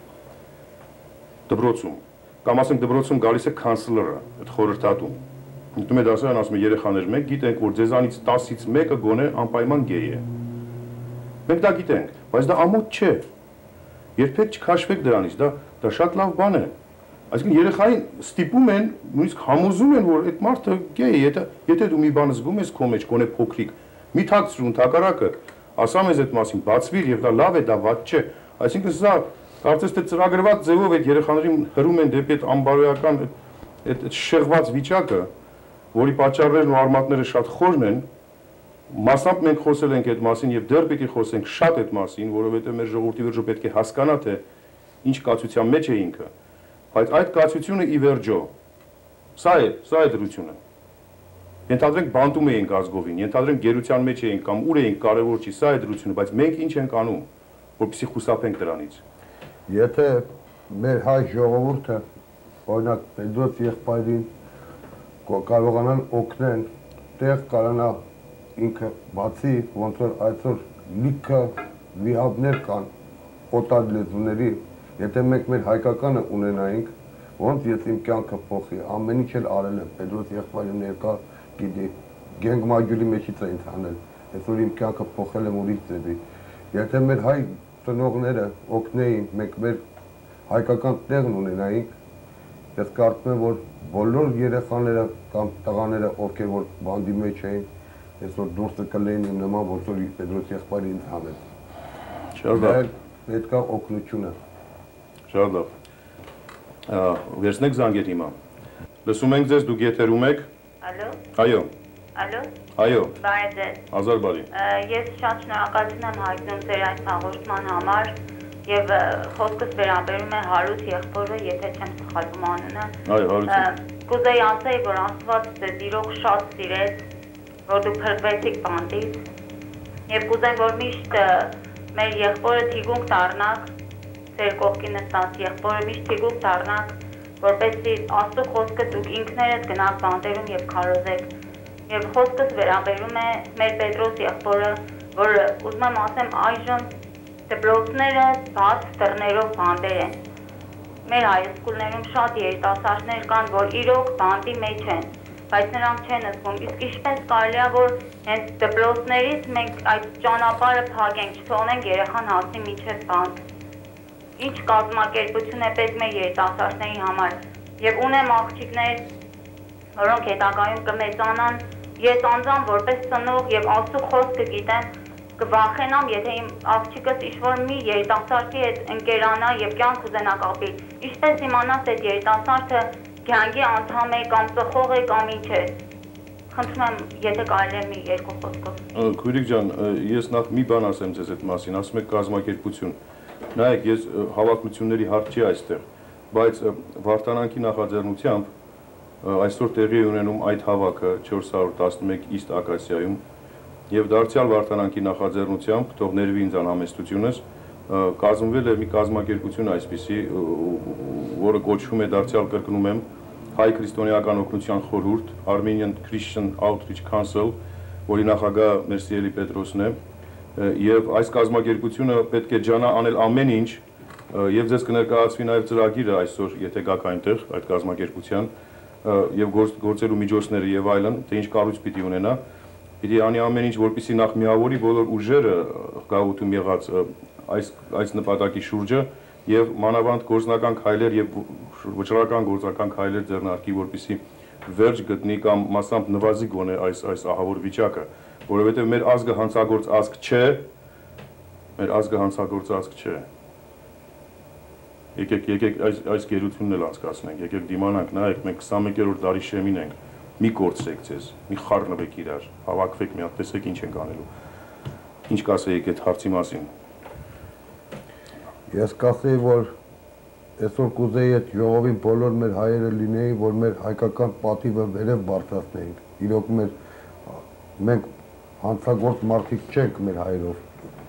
Դպրոցում, կամ ասենք դպրոցում գալիս է կանսլերը, այդ խորհրդատուն։ Դու մեծ ասեն ասում է երեխաներ մեկ գիտենք, որ ձեզանից տասից մեկը գոնե անպայման գեյ է։ Մենք դա գիտենք, բայց դա ամոթ չէ։ Երբեք չքաշվեք դրանից, դա դա շատ լավ բան է։ Այսինքն երեխային ստիպում են, նույնիսկ համոզում են, որ այդ մարդը գեյ է, եթե եթե դու մի բան զգում ես քո մեջ, գոնե փոքրիկ, մի թաքցրուն թակարակը, ասամ ես այդ մասին, բացվիր եւ դա լավ է, դա վատ չէ։ Այսինքն սա կարծես թե ծրագրված ձևով այդ երեխաներին հրում են դեպի այդ անբարոյական այդ շեղված վիճակը, որի պատճառներն ու արմատները շատ խորն են, մասամբ մենք խոսել ենք այդ մասին եւ դեռ պիտի խոսենք շատ այդ մասին, որովհետեւ մեր ժողովրդի վերջո պետք է հասկանա թե ինչ կացության մեջ է ինքը, բայց այդ կացությունը ի վերջո սա է, սա է դրությունը։ Ենթադրենք բանտում էինք ազգովին, ենթադրենք գերության մեջ էինք կամ ուր էինք կարևոր չի, սա է դրությունը, բայց մենք ինչ ենք անում, որպեսզի խուսափենք դրանից։ Եթե մեր հայ ժողովուրդը, օրինակ, Պետրոս եղբայրին կարողանան օգնեն, տեղ կարանա ինքը բացի, ոնց որ այսօր լիքը վիհաբներ կան օտար լեզուների, եթե մենք մեր հայկականը ունենայինք, ոնց ես իմ կյանքը փոխի, ամեն ինչ էլ արել եմ, Պետրոս եղբայրը ներկա գիտի, գենք մագյուլի մեջից է ինձ հանել, այսօր իմ կյանքը փոխել եմ ուրիշ ձևի, եթե մեր հայ ծնողները օգնեին, մենք մեր հայկական տեղն ունենայինք, ես կարծում եմ, որ բոլոր երեխաները կամ տղաները, ովքեր որ բանդի մեջ էին, այսօր դուրսը կլեին իմ նման, ոնց որ Պետրոս եղբայրը ինձ հանեց։ Շատ լավ։ Պետք է օգնությունը։ Շատ լավ։ Վերցնեք զանգեր հիմա։ Լսում ենք ձեզ, դուք եթերում եք։ Ալո։ Այո։ Ալո։ Այո։ Բարև ձեզ։ Ազար բարի։ Ես շատ շնորհակալություն եմ հայտնում ձեր այս հաղորդման համար եւ խոսքս վերաբերում է Հարութ եղբորը, եթե չեմ սխալվում անունը։ Այո, Հարութ։ Կուզեի ասել, որ Աստված ձեզ իրոք շատ սիրեց, որ դուք փրկվեցիք բանտից եւ կուզեմ, որ միշտ մեր եղբորը թիգունք դառնաք, ձեր կողքին նստած եղբորը միշտ թիգունք դառնաք, որպեսզի Աստծո խոսքը դուք ինքներդ գնաք բանտերում եւ քարոզեք։ Եվ խոսքս վերաբերում է մեր Պետրոս եղբորը, որ ուզում եմ ասեմ այժմ դպրոցները բաց դռներով բանտեր են։ Մեր հայրենիքներում շատ երիտասարդներ կան, որ իրոք բանտի մեջ են։ բայց նրանք չեն զգում։ Իսկ ինչպես կարելի է, որ հենց դպրոցներից մենք այդ ճանապարհը փակենք, չթողնենք երեխան հասնի մինչև բանտ։ Ինչ կազմակերպություն է պետք մեր երիտասարդների համար։ Եվ ունեմ աղջիկներ, որոնք հետագայում կմեծանան, ես անձամբ որպես ծնող եւ Աստծո խոսքը գիտեմ, կվախենամ, եթե իմ աղջիկս ինչ-որ մի երիտասարդի հետ ընկերանա եւ կյանք ուզենա կապի։ Ինչպես իմանաս այդ երիտասարդը գյանգի անդամ է կամ ծխող է կամ ինչ է։ Խնդրում եմ, եթե կարելի է մի երկու խոսքով։ Քույրիկ ջան, ես նախ մի բան ասեմ ձեզ այդ մասին, ասում եք կազմակերպություն։ Նայեք, ես հավաքությունների հարց չի այստեղ, բայց Վարդանանքի նախաձեռնությամբ այսօր տեղի ունենում այդ հավաքը չորս հարյուր տասնմեկ East Ակասիայում եւ դարձյալ Վարդանանքի նախաձեռնությամբ, թող ներվի ինձ անհամեստությունս, կազմվել է մի կազմակերպություն այսպիսի, որը կոչվում է դարձյալ կրկնում եմ Հայ քրիստոնեական օգնության խորհուրդ, Armenian Christian Outreach Council, որի նախագահ մեր սիրելի Պետրոսն է, եւ այս կազմակերպությունը պետք է ջանա անել ամեն ինչ եւ ձեզ կներկայացվի նաեւ ծրագիրը այսօր, եթե գաք այնտեղ այդ կազմակերպության եւ գործելու միջոցները եւ այլն, թե ինչ կառույց պիտի ունենա, պիտի անի ամեն ինչ, որպեսզի նախ միավորի բոլոր ուժերը գաղութում եղած այս այս նպատակի շուրջը եւ մանավանդ գործնական քայլեր եւ վճռական գործական քայլեր ձեռնարկի, որպեսզի վերջ գտնի կամ մասամբ նվազի գոնե այս այս ահավոր վիճակը, որովհետեւ մեր ազգը հանցագործ ազգ չէ, մեր ազգը հանցագործ ազգ չէ։ Եկեք, եկեք այս այս գերությունն էլ անցկացնենք, եկեք դիմանանք, նայեք, մենք քսանմեկերորդ դարի շեմին ենք, մի կորցրեք ձեզ, մի խառնվեք իրար, հավաքվեք մի հատ, տեսեք ինչ ենք անելու։ Ինչ կասեիք այդ հարցի մասին։ Ես կասեի, որ այսօր կուզեի այդ ժողովին բոլոր մեր հայերը լինեին, որ մեր հայկական պատիվը վերև բարձրացնեինք։ Իրոք մեր մենք հանցագործ մարդիկ չենք մեր հայերով։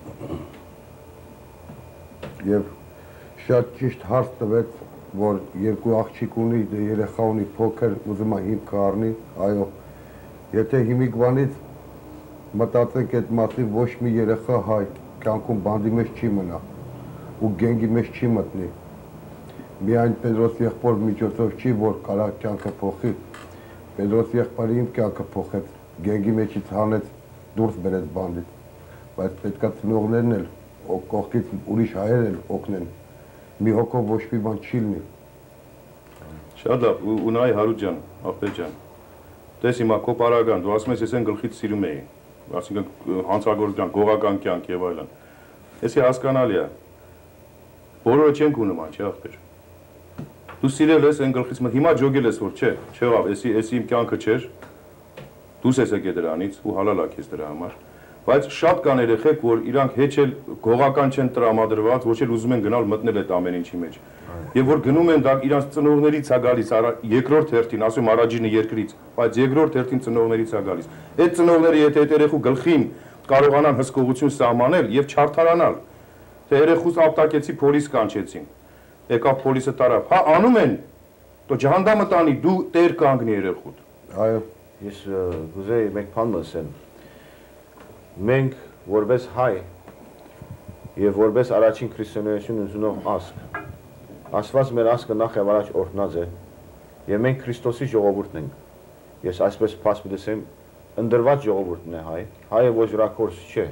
Եվ շատ ճիշտ հարց տվեց, որ երկու աղջիկ ունի, երեխա ունի փոքր, ուզում է հիմք առնի, այո, եթե հիմիկվանից մտածենք այդ մասին, ոչ մի երեխա հայ կյանքում բանդի մեջ չի մնա ու գենգի մեջ չի մտնի։ Միայն Պետրոս եղբոր միջոցով չի, որ կարա կյանքը փոխի։ Պետրոս եղբայրը իմ կյանքը փոխեց, գենգի մեջից հանեց, դուրս բերեց բանդից, բայց պետքա ծնողներն էլ կողքից ուրիշ հայեր էլ օգնեն։ Մի հոգով ոչ մի բան չի լինի։ Շատ լավ, ու նայ Հարութ ջան, աղբեր ջան, տես հիմա քո պարագան, դու ասում ես ես այն գլխից սիրում էի, այսինքն հանցագործ կյանք, գողական կյանք եւ այլն։ Էսի հասկանալի է։ Բոլորը չեն գունում ան, չէ՞ աղբեր։ Դու սիրել ես այն գլխից, հիմա ջոգել ես որ չէ, չեղավ, էսի էսի իմ կյանքը չէր։ Դուս ես եկել դրանից ու հալալա քեզ դրա համար։ Բայց շատ կան երեխեք, որ իրանք հեչ էլ գողական չեն տրամադրված, ոչ էլ ուզում են գնալ մտնել այդ ամեն ինչի մեջ։ Եվ որ գնում են դա իրանք ծնողներից է գալիս, երկրորդ հերթին, ասում առաջինը երկրից, բայց երկրորդ հերթին ծնողներից է գալիս։ Այդ ծնողները եթե այդ երեխու գլխին կարողանան հսկողություն սահմանել եւ չարթարանալ, թե երեխուս ապտակեցի փոլիս կանչեցին։ Եկավ փոլիսը տարավ։ Հա անում են, դու ջհանդամը տանի, դու տեր կանգնի երեխուդ։ Այո, ես գուզեի մեկ բան ասեմ։ Մենք որպես հայ եւ որպես առաջին քրիստոնեություն ընդունող ազգ, Աստված մեր ազգը նախ եւ առաջ օրհնած է եւ մենք Քրիստոսի ժողովուրդն ենք։ Ես այսպես փաստ դեսեմ, ընդրված ժողովուրդն է հայ, հայը ոչրակորձ չէ։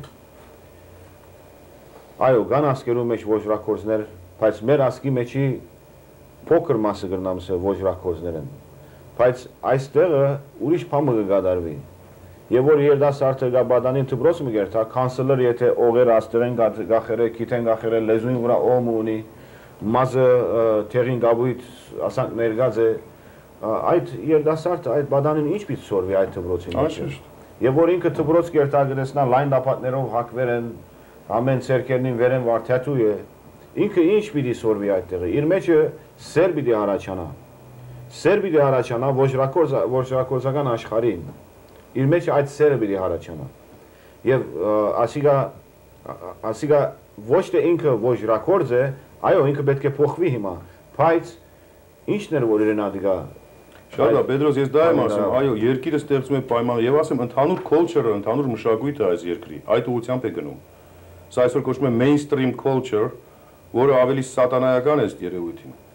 Այո, կան ազգերում մեջ ոչրակորձներ, բայց մեր ազգի մեջի փոքր մասը գրնամս է ոչրակորձներ են։ Բայց այստեղը ուրիշ բան կգադարվի։ Եվ որ երդասարտը գա բադանին դպրոց մի գերտա, կանսելեր եթե օղեր աստեղեն գախերը, քիթեն գախերը, լեզուին վրա օմ ունի, մազը թեղին գաբույթ ասանք ներգած է, այդ երդասարտը այդ բադանին ինչ պիտի սորվի այդ դպրոցի մեջ։ Եվ որ ինքը դպրոց գերտա գրեսնա լայն դապատներով հակվեր են, ամեն ցերկերնին վերեն վարդյատու է, ինքը ինչ պիտի սորվի այդտեղը, իր մեջը սեր պիտի առաջանա, սեր պիտի առաջանա ոչրակորձական աշխարհին։ Իր մեջ այդ սերը պիտի առաջանա։ Եվ ասիգա ասիգա ոչ թե ինքը ոչրակորձ է, այո, ինքը պետք է փոխվի հիմա, բայց ինչն էր որ իրեն ադիգա։ Շատ լավ, Պետրոս, ես դա եմ ասում, այո, երկիրը ստեղծում է պայման եւ ասեմ ընդհանուր culture-ը, ընդհանուր մշակույթը այս երկրի, այդ ուղղությամբ է գնում։ Սա այսօր կոչվում է mainstream culture, որը ավելի սատանայական է ըստ երևույթին։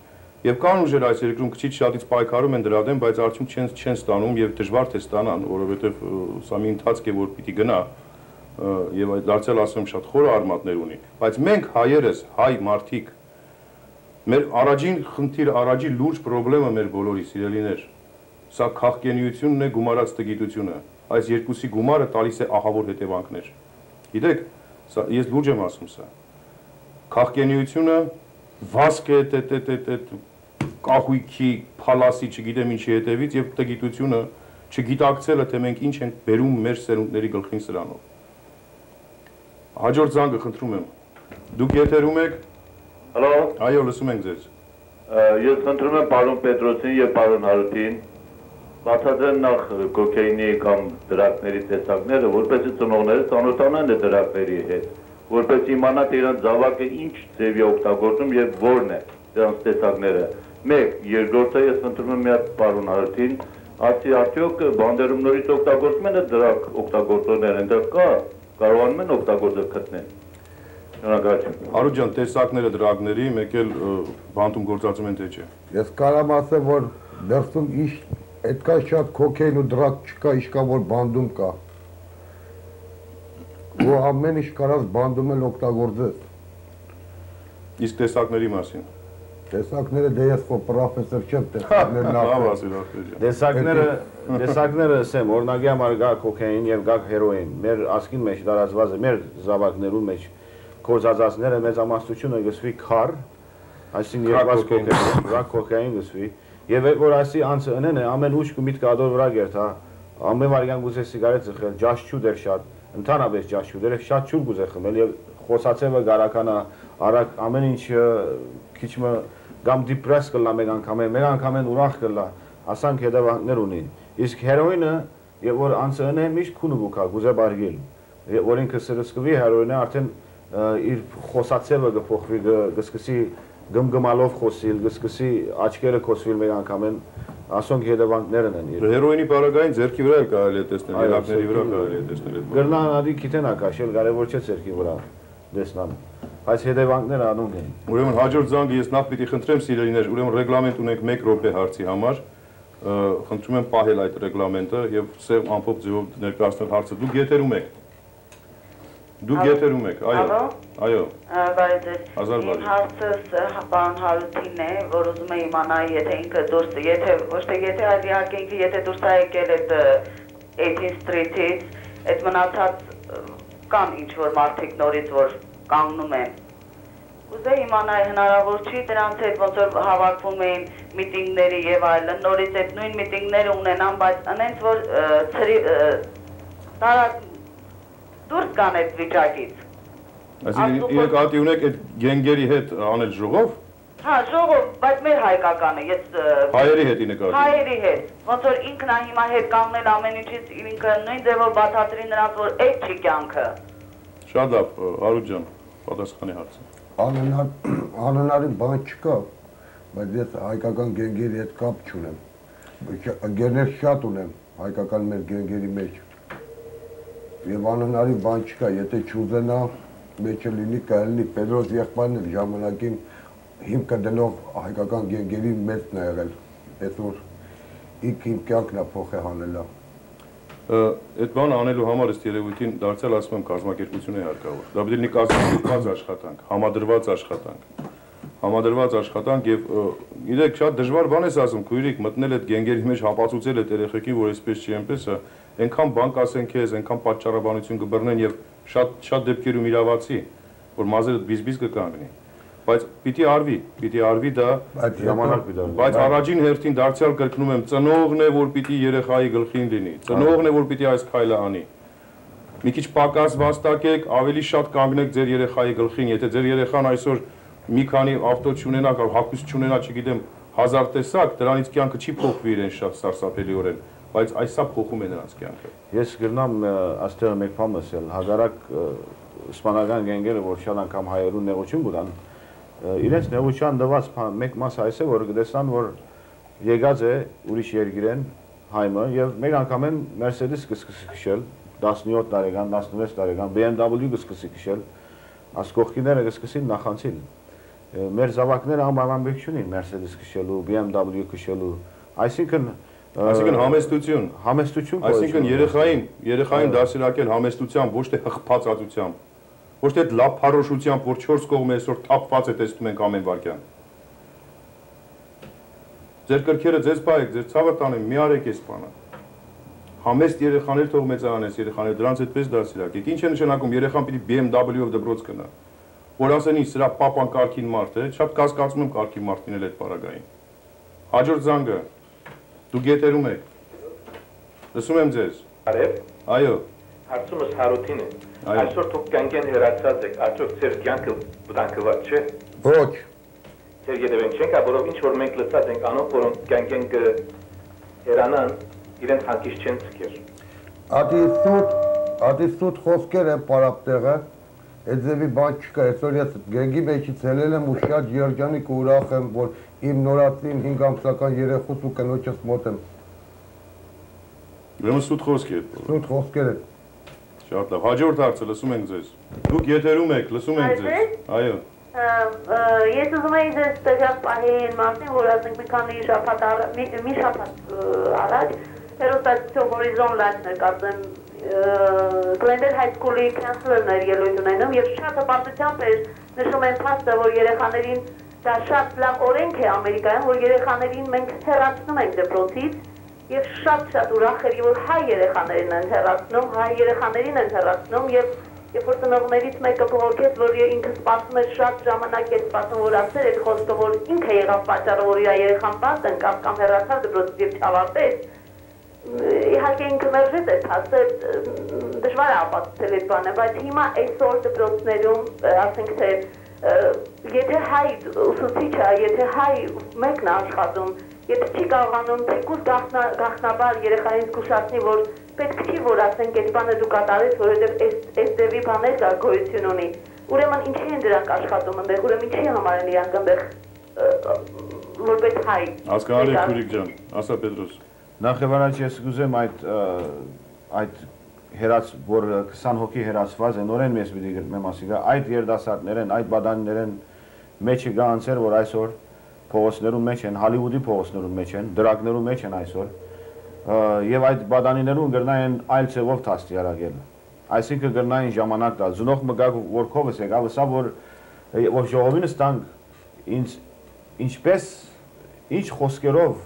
Եվ կան ուժեր այս երկրում քիչ շատից պայքարում են դրա դեմ, բայց արդյունք չեն չեն ստանում եւ դժվար թե ստանան, որովհետեւ սա մի ընթացք է, որ պիտի գնա եւ այդ դարձյալ ասում շատ խորը արմատներ ունի, բայց մենք հայերս, հայ մարդիկ, մեր առաջին խնդիր, առաջին լուրջ խնդրեմը մեր բոլորի սիրելիներ, սա քաղաքենիությունն է, գումարած տգիտությունը, այս երկուսի գումարը տալիս է ահավոր հետևանքներ։ Գիտեք, սա ես լուրջ եմ ասում սա։ Քաղաքենիությունը վասկ է տետ կահույքի, փալասի, չգիտեմ ինչի հետևից եւ տգիտությունը չգիտակցելը, թե մենք ինչ ենք բերում մեր սերունդների գլխին սրանով։ Հաջորդ զանգը խնդրում եմ։ Դուք եթերում եք։ Հալո։ Այո, լսում ենք ձեզ։ Ես խնդրում եմ պարոն Պետրոսին եւ պարոն Հարութին բացատրեն նախ կոկեյնի կամ դրակների տեսակները, որպեսզի ծնողները ծանոթանան այդ դրակների հետ, որպեսզի իմանան թե իրենց զավակը ինչ ձևի օգտագործում եւ որն է դրանց տեսակները։ Մեկ, երկրորդը ես խնդրում եմ միած պարոն Հարութին, ասի արդյոք բանդերում նորից օգտագործում են դրակ օգտագործողները, այնտեղ կա, կարողանում են օգտագործել գտնել։ Շնորհակալություն։ Արուտ ջան, տեսակները դրակների մեկ էլ բանտում գործածում են թե չէ։ Ես կարամ ասեմ, որ դերսում ինչ այդքան շատ կոկեյն ու դրակ չկա, ինչքան որ բանդում կա։ Ու ամեն ինչ կարած բանդում էլ օգտագործես։ Իսկ տեսակների մասին։ Տեսակները դե ես խո պրոֆեսոր չեմ, տեսակներն նախ։ Տեսակները, տեսակները ասեմ, օրինակի համար գա կոկեյն եւ գա հերոին։ Մեր ասկին մեջ դարածված է, մեր զավակներու մեջ կոզածածները մեծամասնությունը գսվի քար, այսինքն երկված կոկեյն, ռակ կոկեյն գսվի, եւ որ ասի անցը ընեն է, ամեն ուշ կմիտ կադոր վրա գերտ, հա, ամեն վարյան գուզե սիգարետ ծխել, ջաշ չուդեր շատ, ընդհանրապես ջաշ չուդեր, շատ չուր գուզե խմել եւ խոսացեվը գարականա, արագ ամեն ինչ քիչը գամ դիպրես կլա մեկ անգամ, մեկ անգամ են ուրախ կլա, ասանք հետևանքներ ունին։ Իսկ հերոինը եւ որ անցը ընեն միշտ քունը գուքա, գուզե բարգել, որ ինքը սրսկվի հերոինը արդեն իր խոսացելը գփոխվի գսկսի գմգմալով խոսիլ, գսկսի աչքերը կոսվիլ մեկ անգամ են ասոնք հետևանքներն են իր։ Հերոինի բարագային ձերքի վրա էլ կարելի է տեսնել, երակների վրա կարելի է տեսնել այդ։ Գրնան ադի քիթենա կաշել, կարևոր չէ ձերքի վրա տեսնան։ Բայց հետևանքները անունք են։ Ուրեմն հաջորդ զանգը ես նախ պիտի խնդրեմ սիրելիներ, ուրեմն ռեգլամենտ ունենք մեկ րոպե հարցի համար։ Խնդրում եմ պահել այդ ռեգլամենտը եւ սև ամփոփ ձևով ներկայացնել հարցը։ Դուք եթերում եք։ Դուք եթերում եք, այո։ Այո։ Բարի ձեզ։ Հազար բարի։ Իմ հարցս պարոն Հարութին է, որ ուզում է իմանալ, եթե ինքը դուրս, եթե ոչ թե եթե այլ իհարկե ինքը եթե դուրս է եկել այդ eighteen Street-ից, այդ մնացած կան ինչ որ մարդիկ նորից որ կանգնում են։ Ուզեի իմանալ հնարավոր չի դրանց հետ ոնց որ հավաքվում էին միտինգների եւ այլն, նորից այդ նույն միտինգները ունենան, բայց անենց որ ծրի տարած դուրս կան այդ վիճակից։ Այսինքն իրենք ատի ունեք այդ գենգերի հետ անել ժողով։ Հա, ժողով, բայց մեր հայկականը, ես հայերի հետ նկատի։ Հայերի հետ, ոնց որ ինքն է հիմա հետ կանգնել ամեն ինչից ինքը նույն ձևով բացատրի նրանց որ այդ չի կյանքը։ Շատ լավ, Արուտ ջան, պատասխանի հարցը։ Անհնար անհնարի բան չկա, բայց ես հայկական գենգերի հետ կապ չունեմ։ Գերներ շատ ունեմ հայկական մեր գենգերի մեջ։ Եվ անհնարի բան չկա, եթե չուզենա, մեջը լինի կայլնի Պետրոս եղբայրն էլ ժամանակին հիմքը դնող հայկական գենգերի մեծն է եղել, այսօր ինք իմ կյանքն է փոխի հանելա։ Այդ բանը անելու համար ըստ երևույթին դարձյալ ասում եմ կազմակերպություն է հարկավոր։ Դա պետք է լինի կազմակերպված աշխատանք, համադրված աշխատանք։ Համադրված աշխատանք եւ գիտեք շատ դժվար բան ես ասում, քույրիկ մտնել այդ գենգերի մեջ հապացուցել այդ երեխեքին, որ այսպես չի, այնպես է, այնքան բան կասեն քեզ, այնքան պատճառաբանություն կբռնեն եւ շատ շատ դեպքերում իրավացի, որ մազերդ բիզբիզ կկանգնի։ Բայց պիտի արվի, պիտի արվի դա ժամանակ պիտի։ Բայց առաջին հերթին դարձյալ կրկնում եմ, ծնողն է, որ պիտի երեխայի գլխին լինի, ծնողն է, որ պիտի այս քայլը անի։ Մի քիչ պակաս վաստակեք, ավելի շատ կանգնեք ձեր երեխայի գլխին, եթե ձեր երեխան այսօր մի քանի ավտո չունենա կամ հագուստ չունենա, չգիտեմ, հազար տեսակ, դրանից կյանքը չի փոխվի իրեն շատ սարսափելիորեն, բայց այսա փոխում է նրանց կյանքը։ Ես գրնամ աստեղ մեկ բան ասել, հագարակ իսպանական գենգերը, որ շատ անգամ հայերուն նեղություն կտան, իրենց նեղության դված մեկ մաս այս է, որ կտեսնան, որ եկած է ուրիշ երկիրեն հայմը եւ մեկ անգամ են Mercedes կսկսի քշել, տասնյոթ տարեկան, տասնվեց տարեկան, B M W կսկսի քշել, ասկողքիները կսկսին նախանցիլ։ մեր զավակները անբավանբեք չունին Mercedes քշելու, B M W քշելու, այսինքն Այսինքն համեստություն, համեստություն այսինքն երեխային, երեխային դասերակել համեստությամբ, ոչ թե հղփածածությամբ, ոչ թե լավ փառոշությամբ, որ չորս կողմը այսօր թափված է տեսնում ենք ամեն վարքյան։ Ձեր կրքերը ձեզ բայեք, ձեր ցավը տանեմ, մի արեք այս բանը։ Համեստ երեխաներ թող մեծանես, երեխաներ դրանց այդպես դասերակեք։ Ինչ է նշանակում երեխան պիտի B M W-ով դպրոց գնա։ Որ ասենի սրա պապան կարգին մարդ է, շատ կասկածում եմ կարգին մարդ լինել այդ պարագային։ Հաջորդ զանգը դու գետերում եք։ Լսում եմ ձեզ։ Արև։ Այո։ Հարցումս Հարութին է։ Այսօր դուք կյանքեն հեռացած եք, արդյոք ձեր կյանքը վտանգված չէ։ Ոչ։ Ձեր յետևեն չենք, որով ինչ որ մենք լսած ենք անոնք, որոնք կյանքեն կհերանան, իրենց հանգիստ չեն ցկեր։ Ադի սուտ, ադի սուտ խոսքեր են պարապտեղը, այդ ձևի բան չկա, այսօր ես գենգի մեջից հելել եմ ու շատ երջանիկ ու ուրախ եմ, որ իմ նորածին հինգ ամսական երեխուս ու կնոջս մոտ եմ։ Ուրեմն սուտ խոսքեր։ Սուտ խոսքեր են։ Շատ լավ։ Հաջորդ հարցը լսում ենք ձեզ։ Դուք եթերում եք, լսում ենք ձեզ։ Այո։ Ես ուզում եի ձեզ տեղյակ պահել մասին, որ ասենք մի քանի շաբաթ մի շաբաթ առաջ հերոստատիոն հորիզոն լայվներ կարծեմ Glendale High School-ի քանսլերն էր ելույթ ունենում եւ շատ հպարտությամբ էր նշում են փաստը, որ երեխաներին դա շատ լավ օրենք է Ամերիկայում, որ երեխաներին մենք հեռացնում ենք դպրոցից եւ շատ-շատ ուրախ էր, որ հայ երեխաներին են հեռացնում, հայ երեխաներին են հեռացնում եւ երբ որ ծնողներից մեկը բողոքեց, որ ինքը սպասում էր շատ ժամանակ է սպասում, որ ասեր այդ խոսքը, որ ինքը եղավ պատճառը, որ իր երեխան բաց ընկավ կամ հեռացավ դպրոցից եւ չավարտեց, իհարկե ինքը մերժեց այդ փաստը, դժվար է ապացուցել այդ բանը, բայց հիմա այսօր դպրոցներում, ասենք թե եթե հայ ուսուցիչը, եթե հայ մեկն է աշխատում, եթե չի կարողանում թեկուզ գաղտնաբար երեխային զգուշացնի, որ պետք չի, որ ասենք այդ բանը դու կատարես, որովհետև այս ձևի բաներ կա գոյություն ունի։ Ուրեմն ինչի են դրանք աշխատում այնտեղ, ուրեմն ինչի համար են իրանք այնտեղ որպես հայ։ Հասկանալի Քուրիկ ջան, ասա Պետրոս։ Նախ եւ առաջ ես կուզեմ այդ այդ հերաց, որ քսան հոգի հերացված են, նորեն մեզ պիտի գրեմ ասիկա, այդ երդասարտներն, այդ բադանիներն մեջը գա անցեր, որ այսօր փողոցներում մեջ են, Հոլիվուդի փողոցներում մեջ են, դրակներում մեջ են այսօր, եւ այդ բադանիներուն գրնային այլ ցևով թաստի արագել։ Այսինքն գրնային ժամանակ տալ, զնող մգակ որ քովս եկավ, սա որ որ ժողովինը ստանք ինձ ինչպես ինչ խոսքերով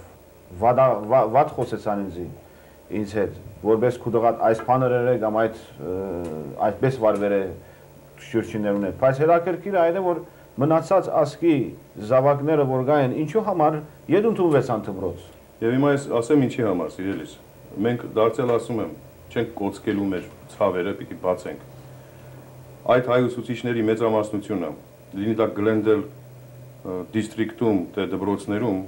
վատ խոսեցան ինձ ինձ հետ, որպես քուդղատ այս բաները կամ այդ այդպես վարվեր է շրջիններուն հետ, բայց հետաքրքիրը այն է, որ մնացած ասկի զավակները որ գային ինչու համար յետընդունվեցան դպրոց։ Եվ հիմա ես ասեմ ինչի համար, սիրելիս։ Մենք դարձյալ ասում եմ, չենք կոծկելու մեր ցավերը, պիտի բացենք։ Այդ հայ ուսուցիչների մեծամասնությունը, լինի դա Glendale դիստրիկտում, թե դպրոցներում,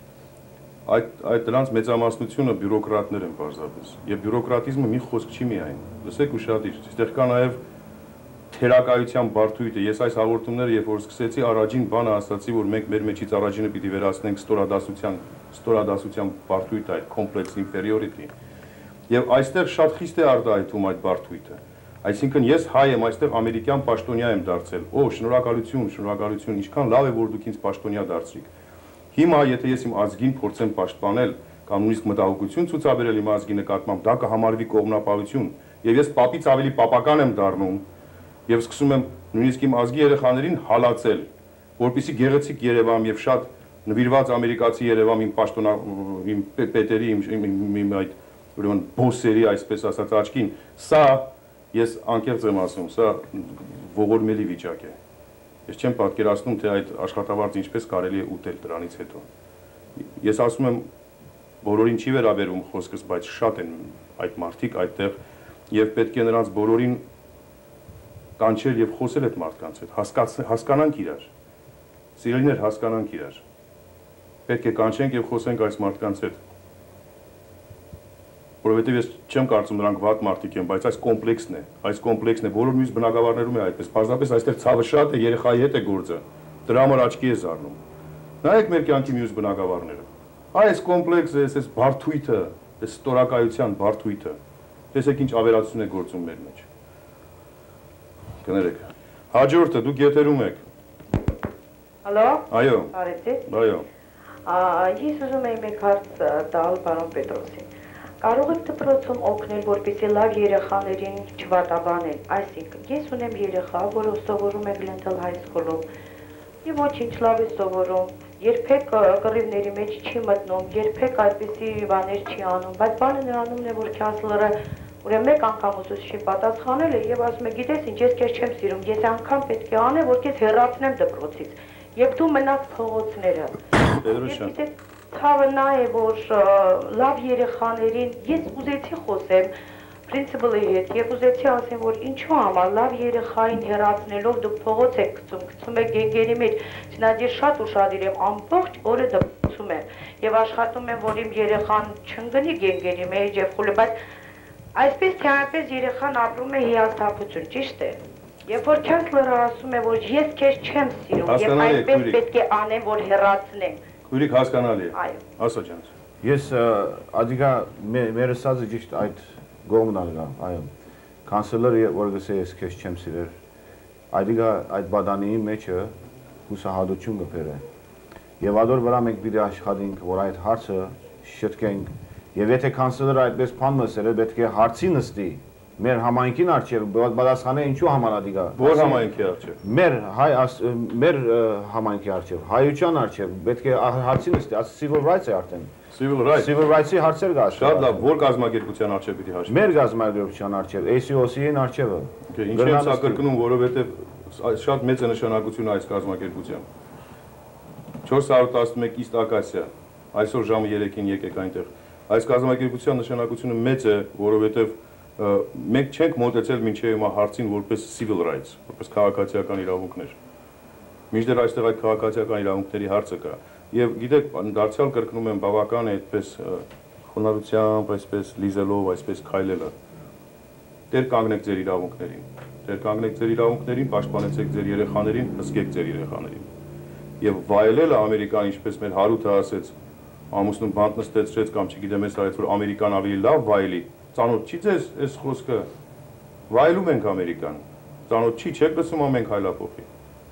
այդ այդ դրանց մեծամասնությունը բյուրոկրատներ են պարզապես։ Եվ բյուրոկրատիզմը մի խոսք չի միայն։ Լսեք ուշադիր, այստեղ կա նաև թերակայության բարդույթը։ Ես այս հաղորդումները, երբ որ սկսեցի, առաջին բանը ասացի, որ մենք մեր մեջից առաջինը պիտի վերացնենք ստորադասության, ստորադասության բարդույթը, այդ complex inferiority։ Եվ այստեղ շատ խիստ է արտահայտվում այդ բարդույթը։ Այսինքն ես հայ եմ, այստեղ ամերիկյան պաշտոնյա եմ դարձել։ Օ, շնորհակալություն, շնորհակալություն, ինչքան լավ է, որ դուք ինձ պաշտոնյա դարձրիք։ Հիմա եթե ես իմ ազգին փորձեմ պաշտպանել կամ նույնիսկ մտահոգություն ցուցաբերել իմ ազգի նկատմամբ, դա կհամարվի կողմնապահություն, եւ ես պապից ավելի պապական եմ դառնում եւ սկսում եմ նույնիսկ իմ ազգի երեխաներին հալածել, որպեսզի գեղեցիկ Երևան եւ շատ նվիրված ամերիկացի Երևան իմ պաշտոնա իմ պետերի իմ իմ այդ ուրեմն բոսերի այսպես ասած աչքին, սա ես անկեղծ եմ ասում, սա ողորմելի վիճակ է։ Ես չեմ պատկերացնում, թե այդ աշխատավարձը ինչպես կարելի է ուտել դրանից հետո։ Ես ասում եմ, բոլորին չի վերաբերում խոսքս, բայց շատ են այդ մարդիկ այդտեղ եւ պետք է նրանց բոլորին կանչել եւ խոսել այդ մարդկանց հետ, հասկանանք իրար։ Սիրելիներ, հասկանանք իրար։ Պետք է կանչենք եւ խոսենք այս մարդկանց հետ։ Որովհետեւ ես չեմ կարծում նրանք վատ մարդիկ են, բայց այս կոմպլեքսն է, այս կոմպլեքսն է, բոլոր մյուս բնակավարներում է այդպես։ Պարզապես այստեղ ցավը շատ է, երեխայի հետ է գործը։ Դրա համար աչքի է զարնում։ Նայեք մեր կյանքի մյուս բնակավարները։ Այս կոմպլեքսը, այս բարդույթը, այս ստորակայության բարդույթը, տեսեք ինչ ավերածություն է գործում մեր մեջ։ Կներեք։ Հաջորդը դուք եթերում եք։ Հալո։ Այո։ Բարեցեք։ Այո։ Ես ուզում եմ մեկ հարց տալ պարոն Պետրոսին։ Կարող եք դպրոցում օգնել, որպեսզի լավ երեխաներին չվատաբանեն։ Այսինքն, ես ունեմ երեխա, որը սովորում է Glendale High School-ում, եւ ոչինչ լավ է սովորում, երբեք կռիվների մեջ չի մտնում, երբեք այդպիսի բաներ չի անում, բայց բանը նրանումն է, որ քանսլերը ուրեմն մեկ անգամ ուսուցչի պատասխանել է եւ ասում է, գիտես ինչ, ես քեզ չեմ սիրում, ես անգամ պետք է անեմ, որ քեզ հեռացնեմ դպրոցից, եւ դու մնաս փողոցները։ Պետրոսյան։ Ցավը նա է, որ լավ երեխաներին ես ուզեցի խոսեմ principal-ի հետ եւ ուզեցի ասեմ, որ ինչու համար լավ երեխային հեռացնելով դուք փողոց եք գցում, գցում եք գենգերի մեջ, չնայած ես շատ ուշադիր եմ, ամբողջ օրը դպրոցում եմ եւ աշխատում եմ, որ իմ երեխան չընկնի գենգերի մեջ եւ խուլը, բայց այսպես թե այնպես երեխան ապրում է հիասթափություն, ճիշտ է։ Երբ որ քանսլերը ասում է, որ ես քեզ չեմ սիրում եւ այնպես պետք է անեմ, որ հեռացնեմ։ Քույրիկ հասկանալի է։ Այո։ Ասա ջանց։ Ես ադիգա մեր ասածը ճիշտ այդ գոմն ալգա, այո։ Կանսելերը որ գսե ես քեզ չեմ սիրել։ Ադիգա այդ բադանի մեջը հուսահատություն կբերե։ Եվ ադոր վրա մենք պիտի աշխատենք, որ այդ հարցը շտկենք։ Եվ եթե կանսելերը այդպես բան մսել է, պետք է հարցի նստի։ Մեր համայնքին արչև, պատասխանը ինչու համար ադիգա։ Որ համայնքի արչև։ Մեր հայ մեր համայնքի արչև, հայության արչև, պետք է հարցի նստի, ասի civil rights է արդեն։ Civil rights։ Civil rights-ի հարցեր կա։ Շատ լավ, որ կազմակերպության արչև պիտի հաշվի։ Մեր կազմակերպության արչև, A C O C-ին արչևը։ Ինչի՞ եմ սա կրկնում, որովհետև շատ մեծ է նշանակությունը այս կազմակերպության։ չորս հարյուր տասնմեկ East Acacia, այսօր ժամը երեքին եկեք այնտեղ։ Այս կազմակերպության նշանակությունը մեծ է, որովհետև մենք չենք մոտեցել մինչև հիմա հարցին որպես civil rights, որպես քաղաքացիական իրավունքներ։ Մինչդեռ այստեղ այդ քաղաքացիական իրավունքների հարցը կա։ Եվ գիտեք, դարձյալ կրկնում եմ, բավական է այդպես խոնարհությամբ, այսպես լիզելով, այսպես քայլելը։ Դեր կանգնեք ձեր իրավունքներին։ Դեր կանգնեք ձեր իրավունքներին, պաշտպանեցեք ձեր երեխաներին, հսկեք ձեր երեխաներին։ Եվ վայելելը Ամերիկան, ինչպես մեր Հարութը ասեց, ամուսնուն բանտ նստեցրեց կամ չգիտեմ ես արեց, որ Ամերիկան ավելի լավ վայելի։ Ծանոթ չի ձեզ այս խոսքը։ Վայելում ենք Ամերիկան։ Ծանոթ չի, չեք լսում ամենք հայլափոխի։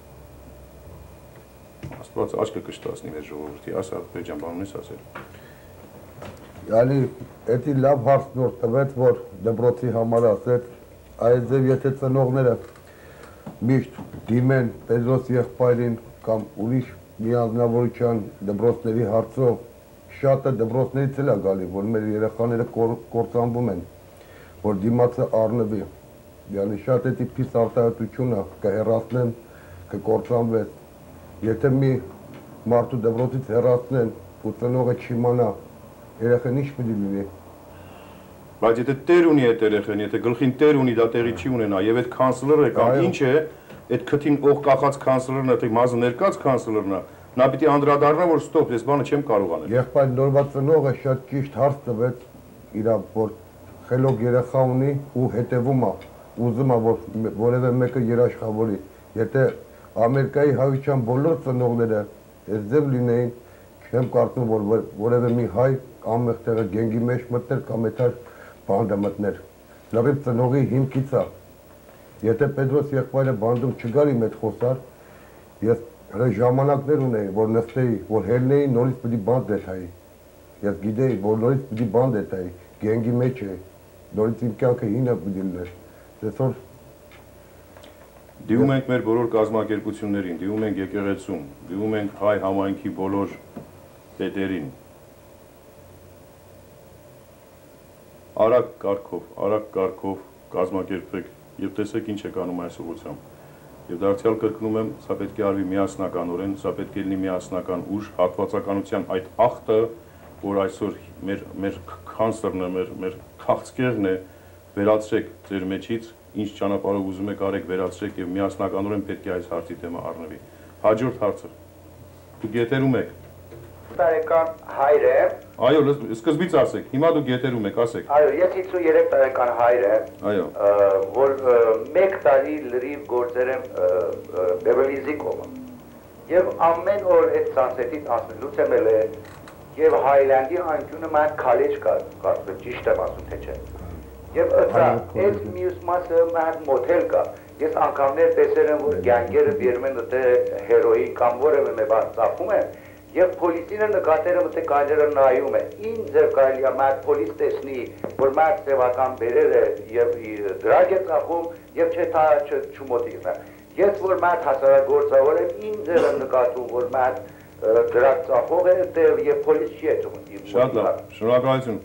Աստված աչքը կշտացնի մեր ժողովրդի, ասա Բերջան բանուն ես ասել։ Ալի, էդի լավ հարց նոր տվեց, որ դպրոցի համար ասեց, այդձև եթե ծնողները միշտ դիմեն Պետրոս եղբայրին կամ ուրիշ միանձնավորության դպրոցների հարցով, շատը դպրոցներից էլ է գալի, որ մեր երեխաները կործանվում են, որ դիմացը առնվի։ Յանի շատ էդի պիս արտահայտությունը կհեռացնեն, կկործանվես։ Եթե մի մարդու դպրոցից հեռացնեն ու ծնողը չիմանա, երեխան ինչ պիտի լինի։ Բայց եթե տեր ունի այդ երեխան, եթե գլխին տեր ունի, դա տեղի չի ունենա, եւ այդ կանսլերը կամ ինչ է, այդ քթին օղ կախած կանսլերն է, թե մազը ներկած կանսլերն է, նա պիտի անդրադառնա, որ ստոպ, ես բանը չեմ կարող անել։ Եղբայր նորված ծնողը շատ ճիշտ հարց տվեց իր, որ խելոք երեխա ունի ու հետևում է, ուզում է, որ որևէ մեկը երաշխավորի։ Եթե Ամերիկայի հայության բոլոր ծնողները այսձև լինեին, չեմ կարծում, որ որևէ մի հայ կամ այդտեղը գենգի մեջ մտներ կամ այդար բանդը մտներ։ Լավիվ ծնողի հիմքից է։ Եթե Պետրոս եղբայրը բանդում չգար իմ այդ խոսար, ես հրե ժամանակներ ունեի, որ նստեի, որ հելնեի, նորից պիտի բանդ դետայի։ Ես գիտեի, որ նորից պիտի բանդ դետայի, գենգի մեջ է, նորից իմ կյանքը հինը պիտի լիներ։ Այսօր դիվում ենք մեր բոլոր կազմակերպություններին, դիվում ենք եկեղեցում, դիվում ենք հայ համայնքի բոլոր պետերին։ Արագ կարգով, արագ կարգով կազմակերպեք եւ տեսեք ինչ եք անում այս ուղղությամբ։ Եվ դարձյալ կրկնում եմ, սա պետք է արվի միասնականորեն, սա պետք է լինի միասնական ուժ, հատվածականության այդ ախտը, որ այսօր մեր մեր կանսերն է, մեր մեր քաղցկեղն է, վերացրեք ձեր մեջից, ինչ ճանապարհով ուզում եք արեք, վերացրեք եւ միասնականորեն պետք է այս հարցի թեմա առնվի։ Հաջորդ հարցը։ Դուք եթերում եք։ Տարեկան հայր եմ։ Այո, սկզբից ասեք, հիմա դուք եթերում եք, ասեք։ Այո, ես հիսունյոթ տարեկան հայր եմ։ Այո։ Որ մեկ տարի լրիվ գործեր եմ Բևելիզի կողմը։ Եվ ամեն օր այդ սանսետից ասնելուց եմ էլ է, եւ Հայլանդի անկյունը մայր քալեջ կար, կարծում ճիշտ եմ ասում թե չէ։ Եվ ըսա, այս մյուս մասը մար մոդել կա։ Ես անգամներ տեսել եմ, որ գանգերը բերում են թե հերոին կամ որևէ մի բան ծախում են, եւ պոլիսինը նկատել եմ թե կայլերը նայում է։ Ինձ է կարելի է մար պոլիս տեսնի, որ մար սևական բերել է եւ դրագ է ծախում եւ չէ թա չմոտի նա։ Ես որ մար հասարակագործավոր եմ, ինձ է նկատում, որ մար դրագ ծախող է եւ պոլիս չի է թվում։ Շատ լավ, շնորհակալություն։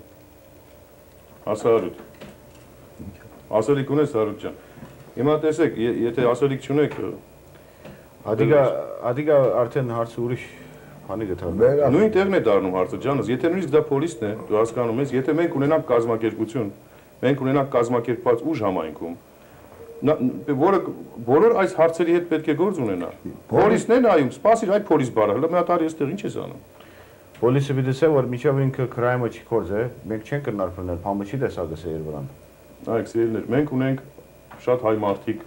Հասարակ Ասելիք ունես Հարութ ջան։ Հիմա տեսեք, եթե ասելիք չունեք, Ադիգա, ադիգա արդեն հարցը ուրիշ բանի գտար։ Նույն տեղն է դառնում հարցը ջանս, եթե նույնիսկ դա պոլիսն է, դու հասկանում ես, եթե մենք ունենանք կազմակերպություն, մենք ունենանք կազմակերպված ուժ համայնքում, որը բոլոր այս հարցերի հետ պետք է գործ ունենա։ Պոլիսն է նայում, սպասիր այդ պոլիս բառը, հələ մի հատ արի այստեղ ինչ ես անում։ Պոլիսը պիտի որ միջավ ինքը քրայմը չի կործե, մենք չենք կնարփնել, փամը չի տեսակս է Երևան։ Այ սիրելիներ, մենք ունենք շատ հայ մարդիկ,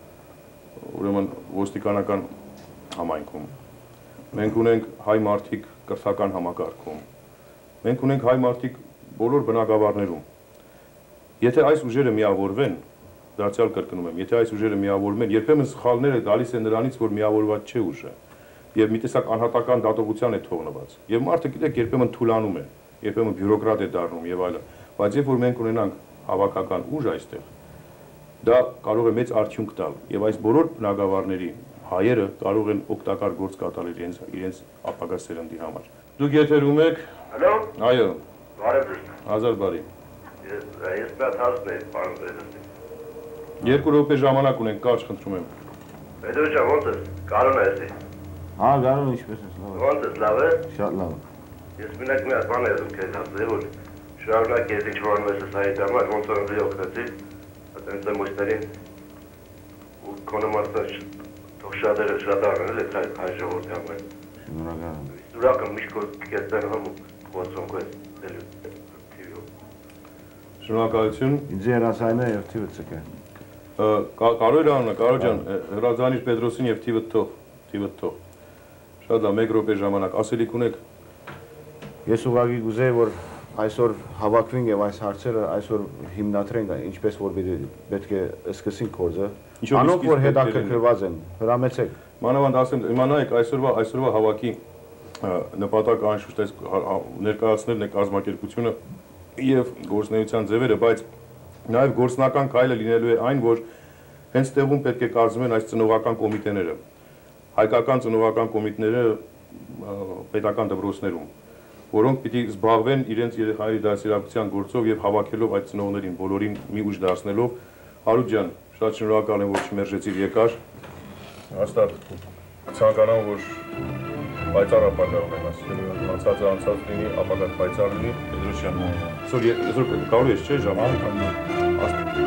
ուրեմն ոստիկանական համայնքում։ Մենք ունենք հայ մարդիկ կրթական համակարգում։ Մենք ունենք հայ մարդիկ բոլոր բնակավարներում։ Եթե այս ուժերը միավորվեն, դարձյալ կրկնում եմ, եթե այս ուժերը միավորվում են, երբեմն սխալները գալիս են նրանից, որ միավորված չէ ուժը, եւ մի տեսակ անհատական դատողության է թողնված։ Եվ մարդը գիտեք, երբեմն թուլանում է, երբեմն բյուրոկրատ է դառնում եւ այլն։ Բայց երբ որ մենք ունենանք հավաքական ուժ այստեղ, դա կարող է մեծ արդյունք տալ եւ այս բոլոր բնակավարների հայերը կարող են օգտակար գործ կատարել իրենց իրենց ապագա սերնդի համար։ Դուք եթերում եք։ Հալո։ Այո։ Բարև ձեզ։ Հազար բարի։ Ես ես բաց հասնեի, պարոն Պետրոսյան։ Երկու րոպե ժամանակ ունենք, կարճ խնդրում եմ։ Պետրոսյան, ո՞նց ես։ Կարոն ես։ Հա, Գարուն ինչպես ես, լավ է։ Ո՞նց ես, լավ է։ Շատ լավ։ Ես մենակ մի հատ բան եմ քեզ ասել, որ շարունակ ես ինչ-որ մեզ սայթ համար ոնց որ դի օգնեցի, այդպես եմ ոստերին ու կոնոմասը թող շատերը շատ արնել է հայ ժողովրդի համար։ Շնորհակալ եմ։ Դուրակը միշտ կեսեն համ խոսում կես դելու տիվիո։ Շնորհակալություն։ Ինձ երասայինը եւ թիվը ցկե։ Կարո՞ր անունը, Կարո ջան, հրաժարիր Պետրոսին եւ թիվը թող, թիվը թող։ Շատ լավ, մեկ րոպե ժամանակ, ասելիք ունեք։ Ես ուղղակի գուզեի, որ այսօր հավաքվենք եւ այս հարցերը այսօր հիմնադրենք, ինչպես որ պետք է սկսենք գործը։ Անոնք որ հետաքրքրված են, հրամեցեք։ Մանավանդ ասեմ, իմանայեք այսօրվա այսօրվա հավաքի նպատակը անշուշտ այս ներկայացնելն է կազմակերպությունը եւ գործնեության ձևերը, բայց նաեւ գործնական քայլը լինելու է այն, որ հենց տեղում պետք է կազմեն այս ծնողական կոմիտեները։ Հայկական ծնողական կոմիտեները պետական դպրոցներում, որոնք պիտի զբաղվեն իրենց երեխաների դասիրակության գործով եւ հավաքելով այդ ծնողներին, բոլորին մի ուժ դարձնելով։ Հարութ ջան, շատ շնորհակալ եմ, որ չմերժեցիր եկար։ Հաստատ ցանկանամ, որ պայծառ ապագա ունենաս։ Անցածը անցած լինի, ապագա պայծառ լինի, Պետրոսյան։ Այսօր այսօր կարող ես չէ ժամանակ։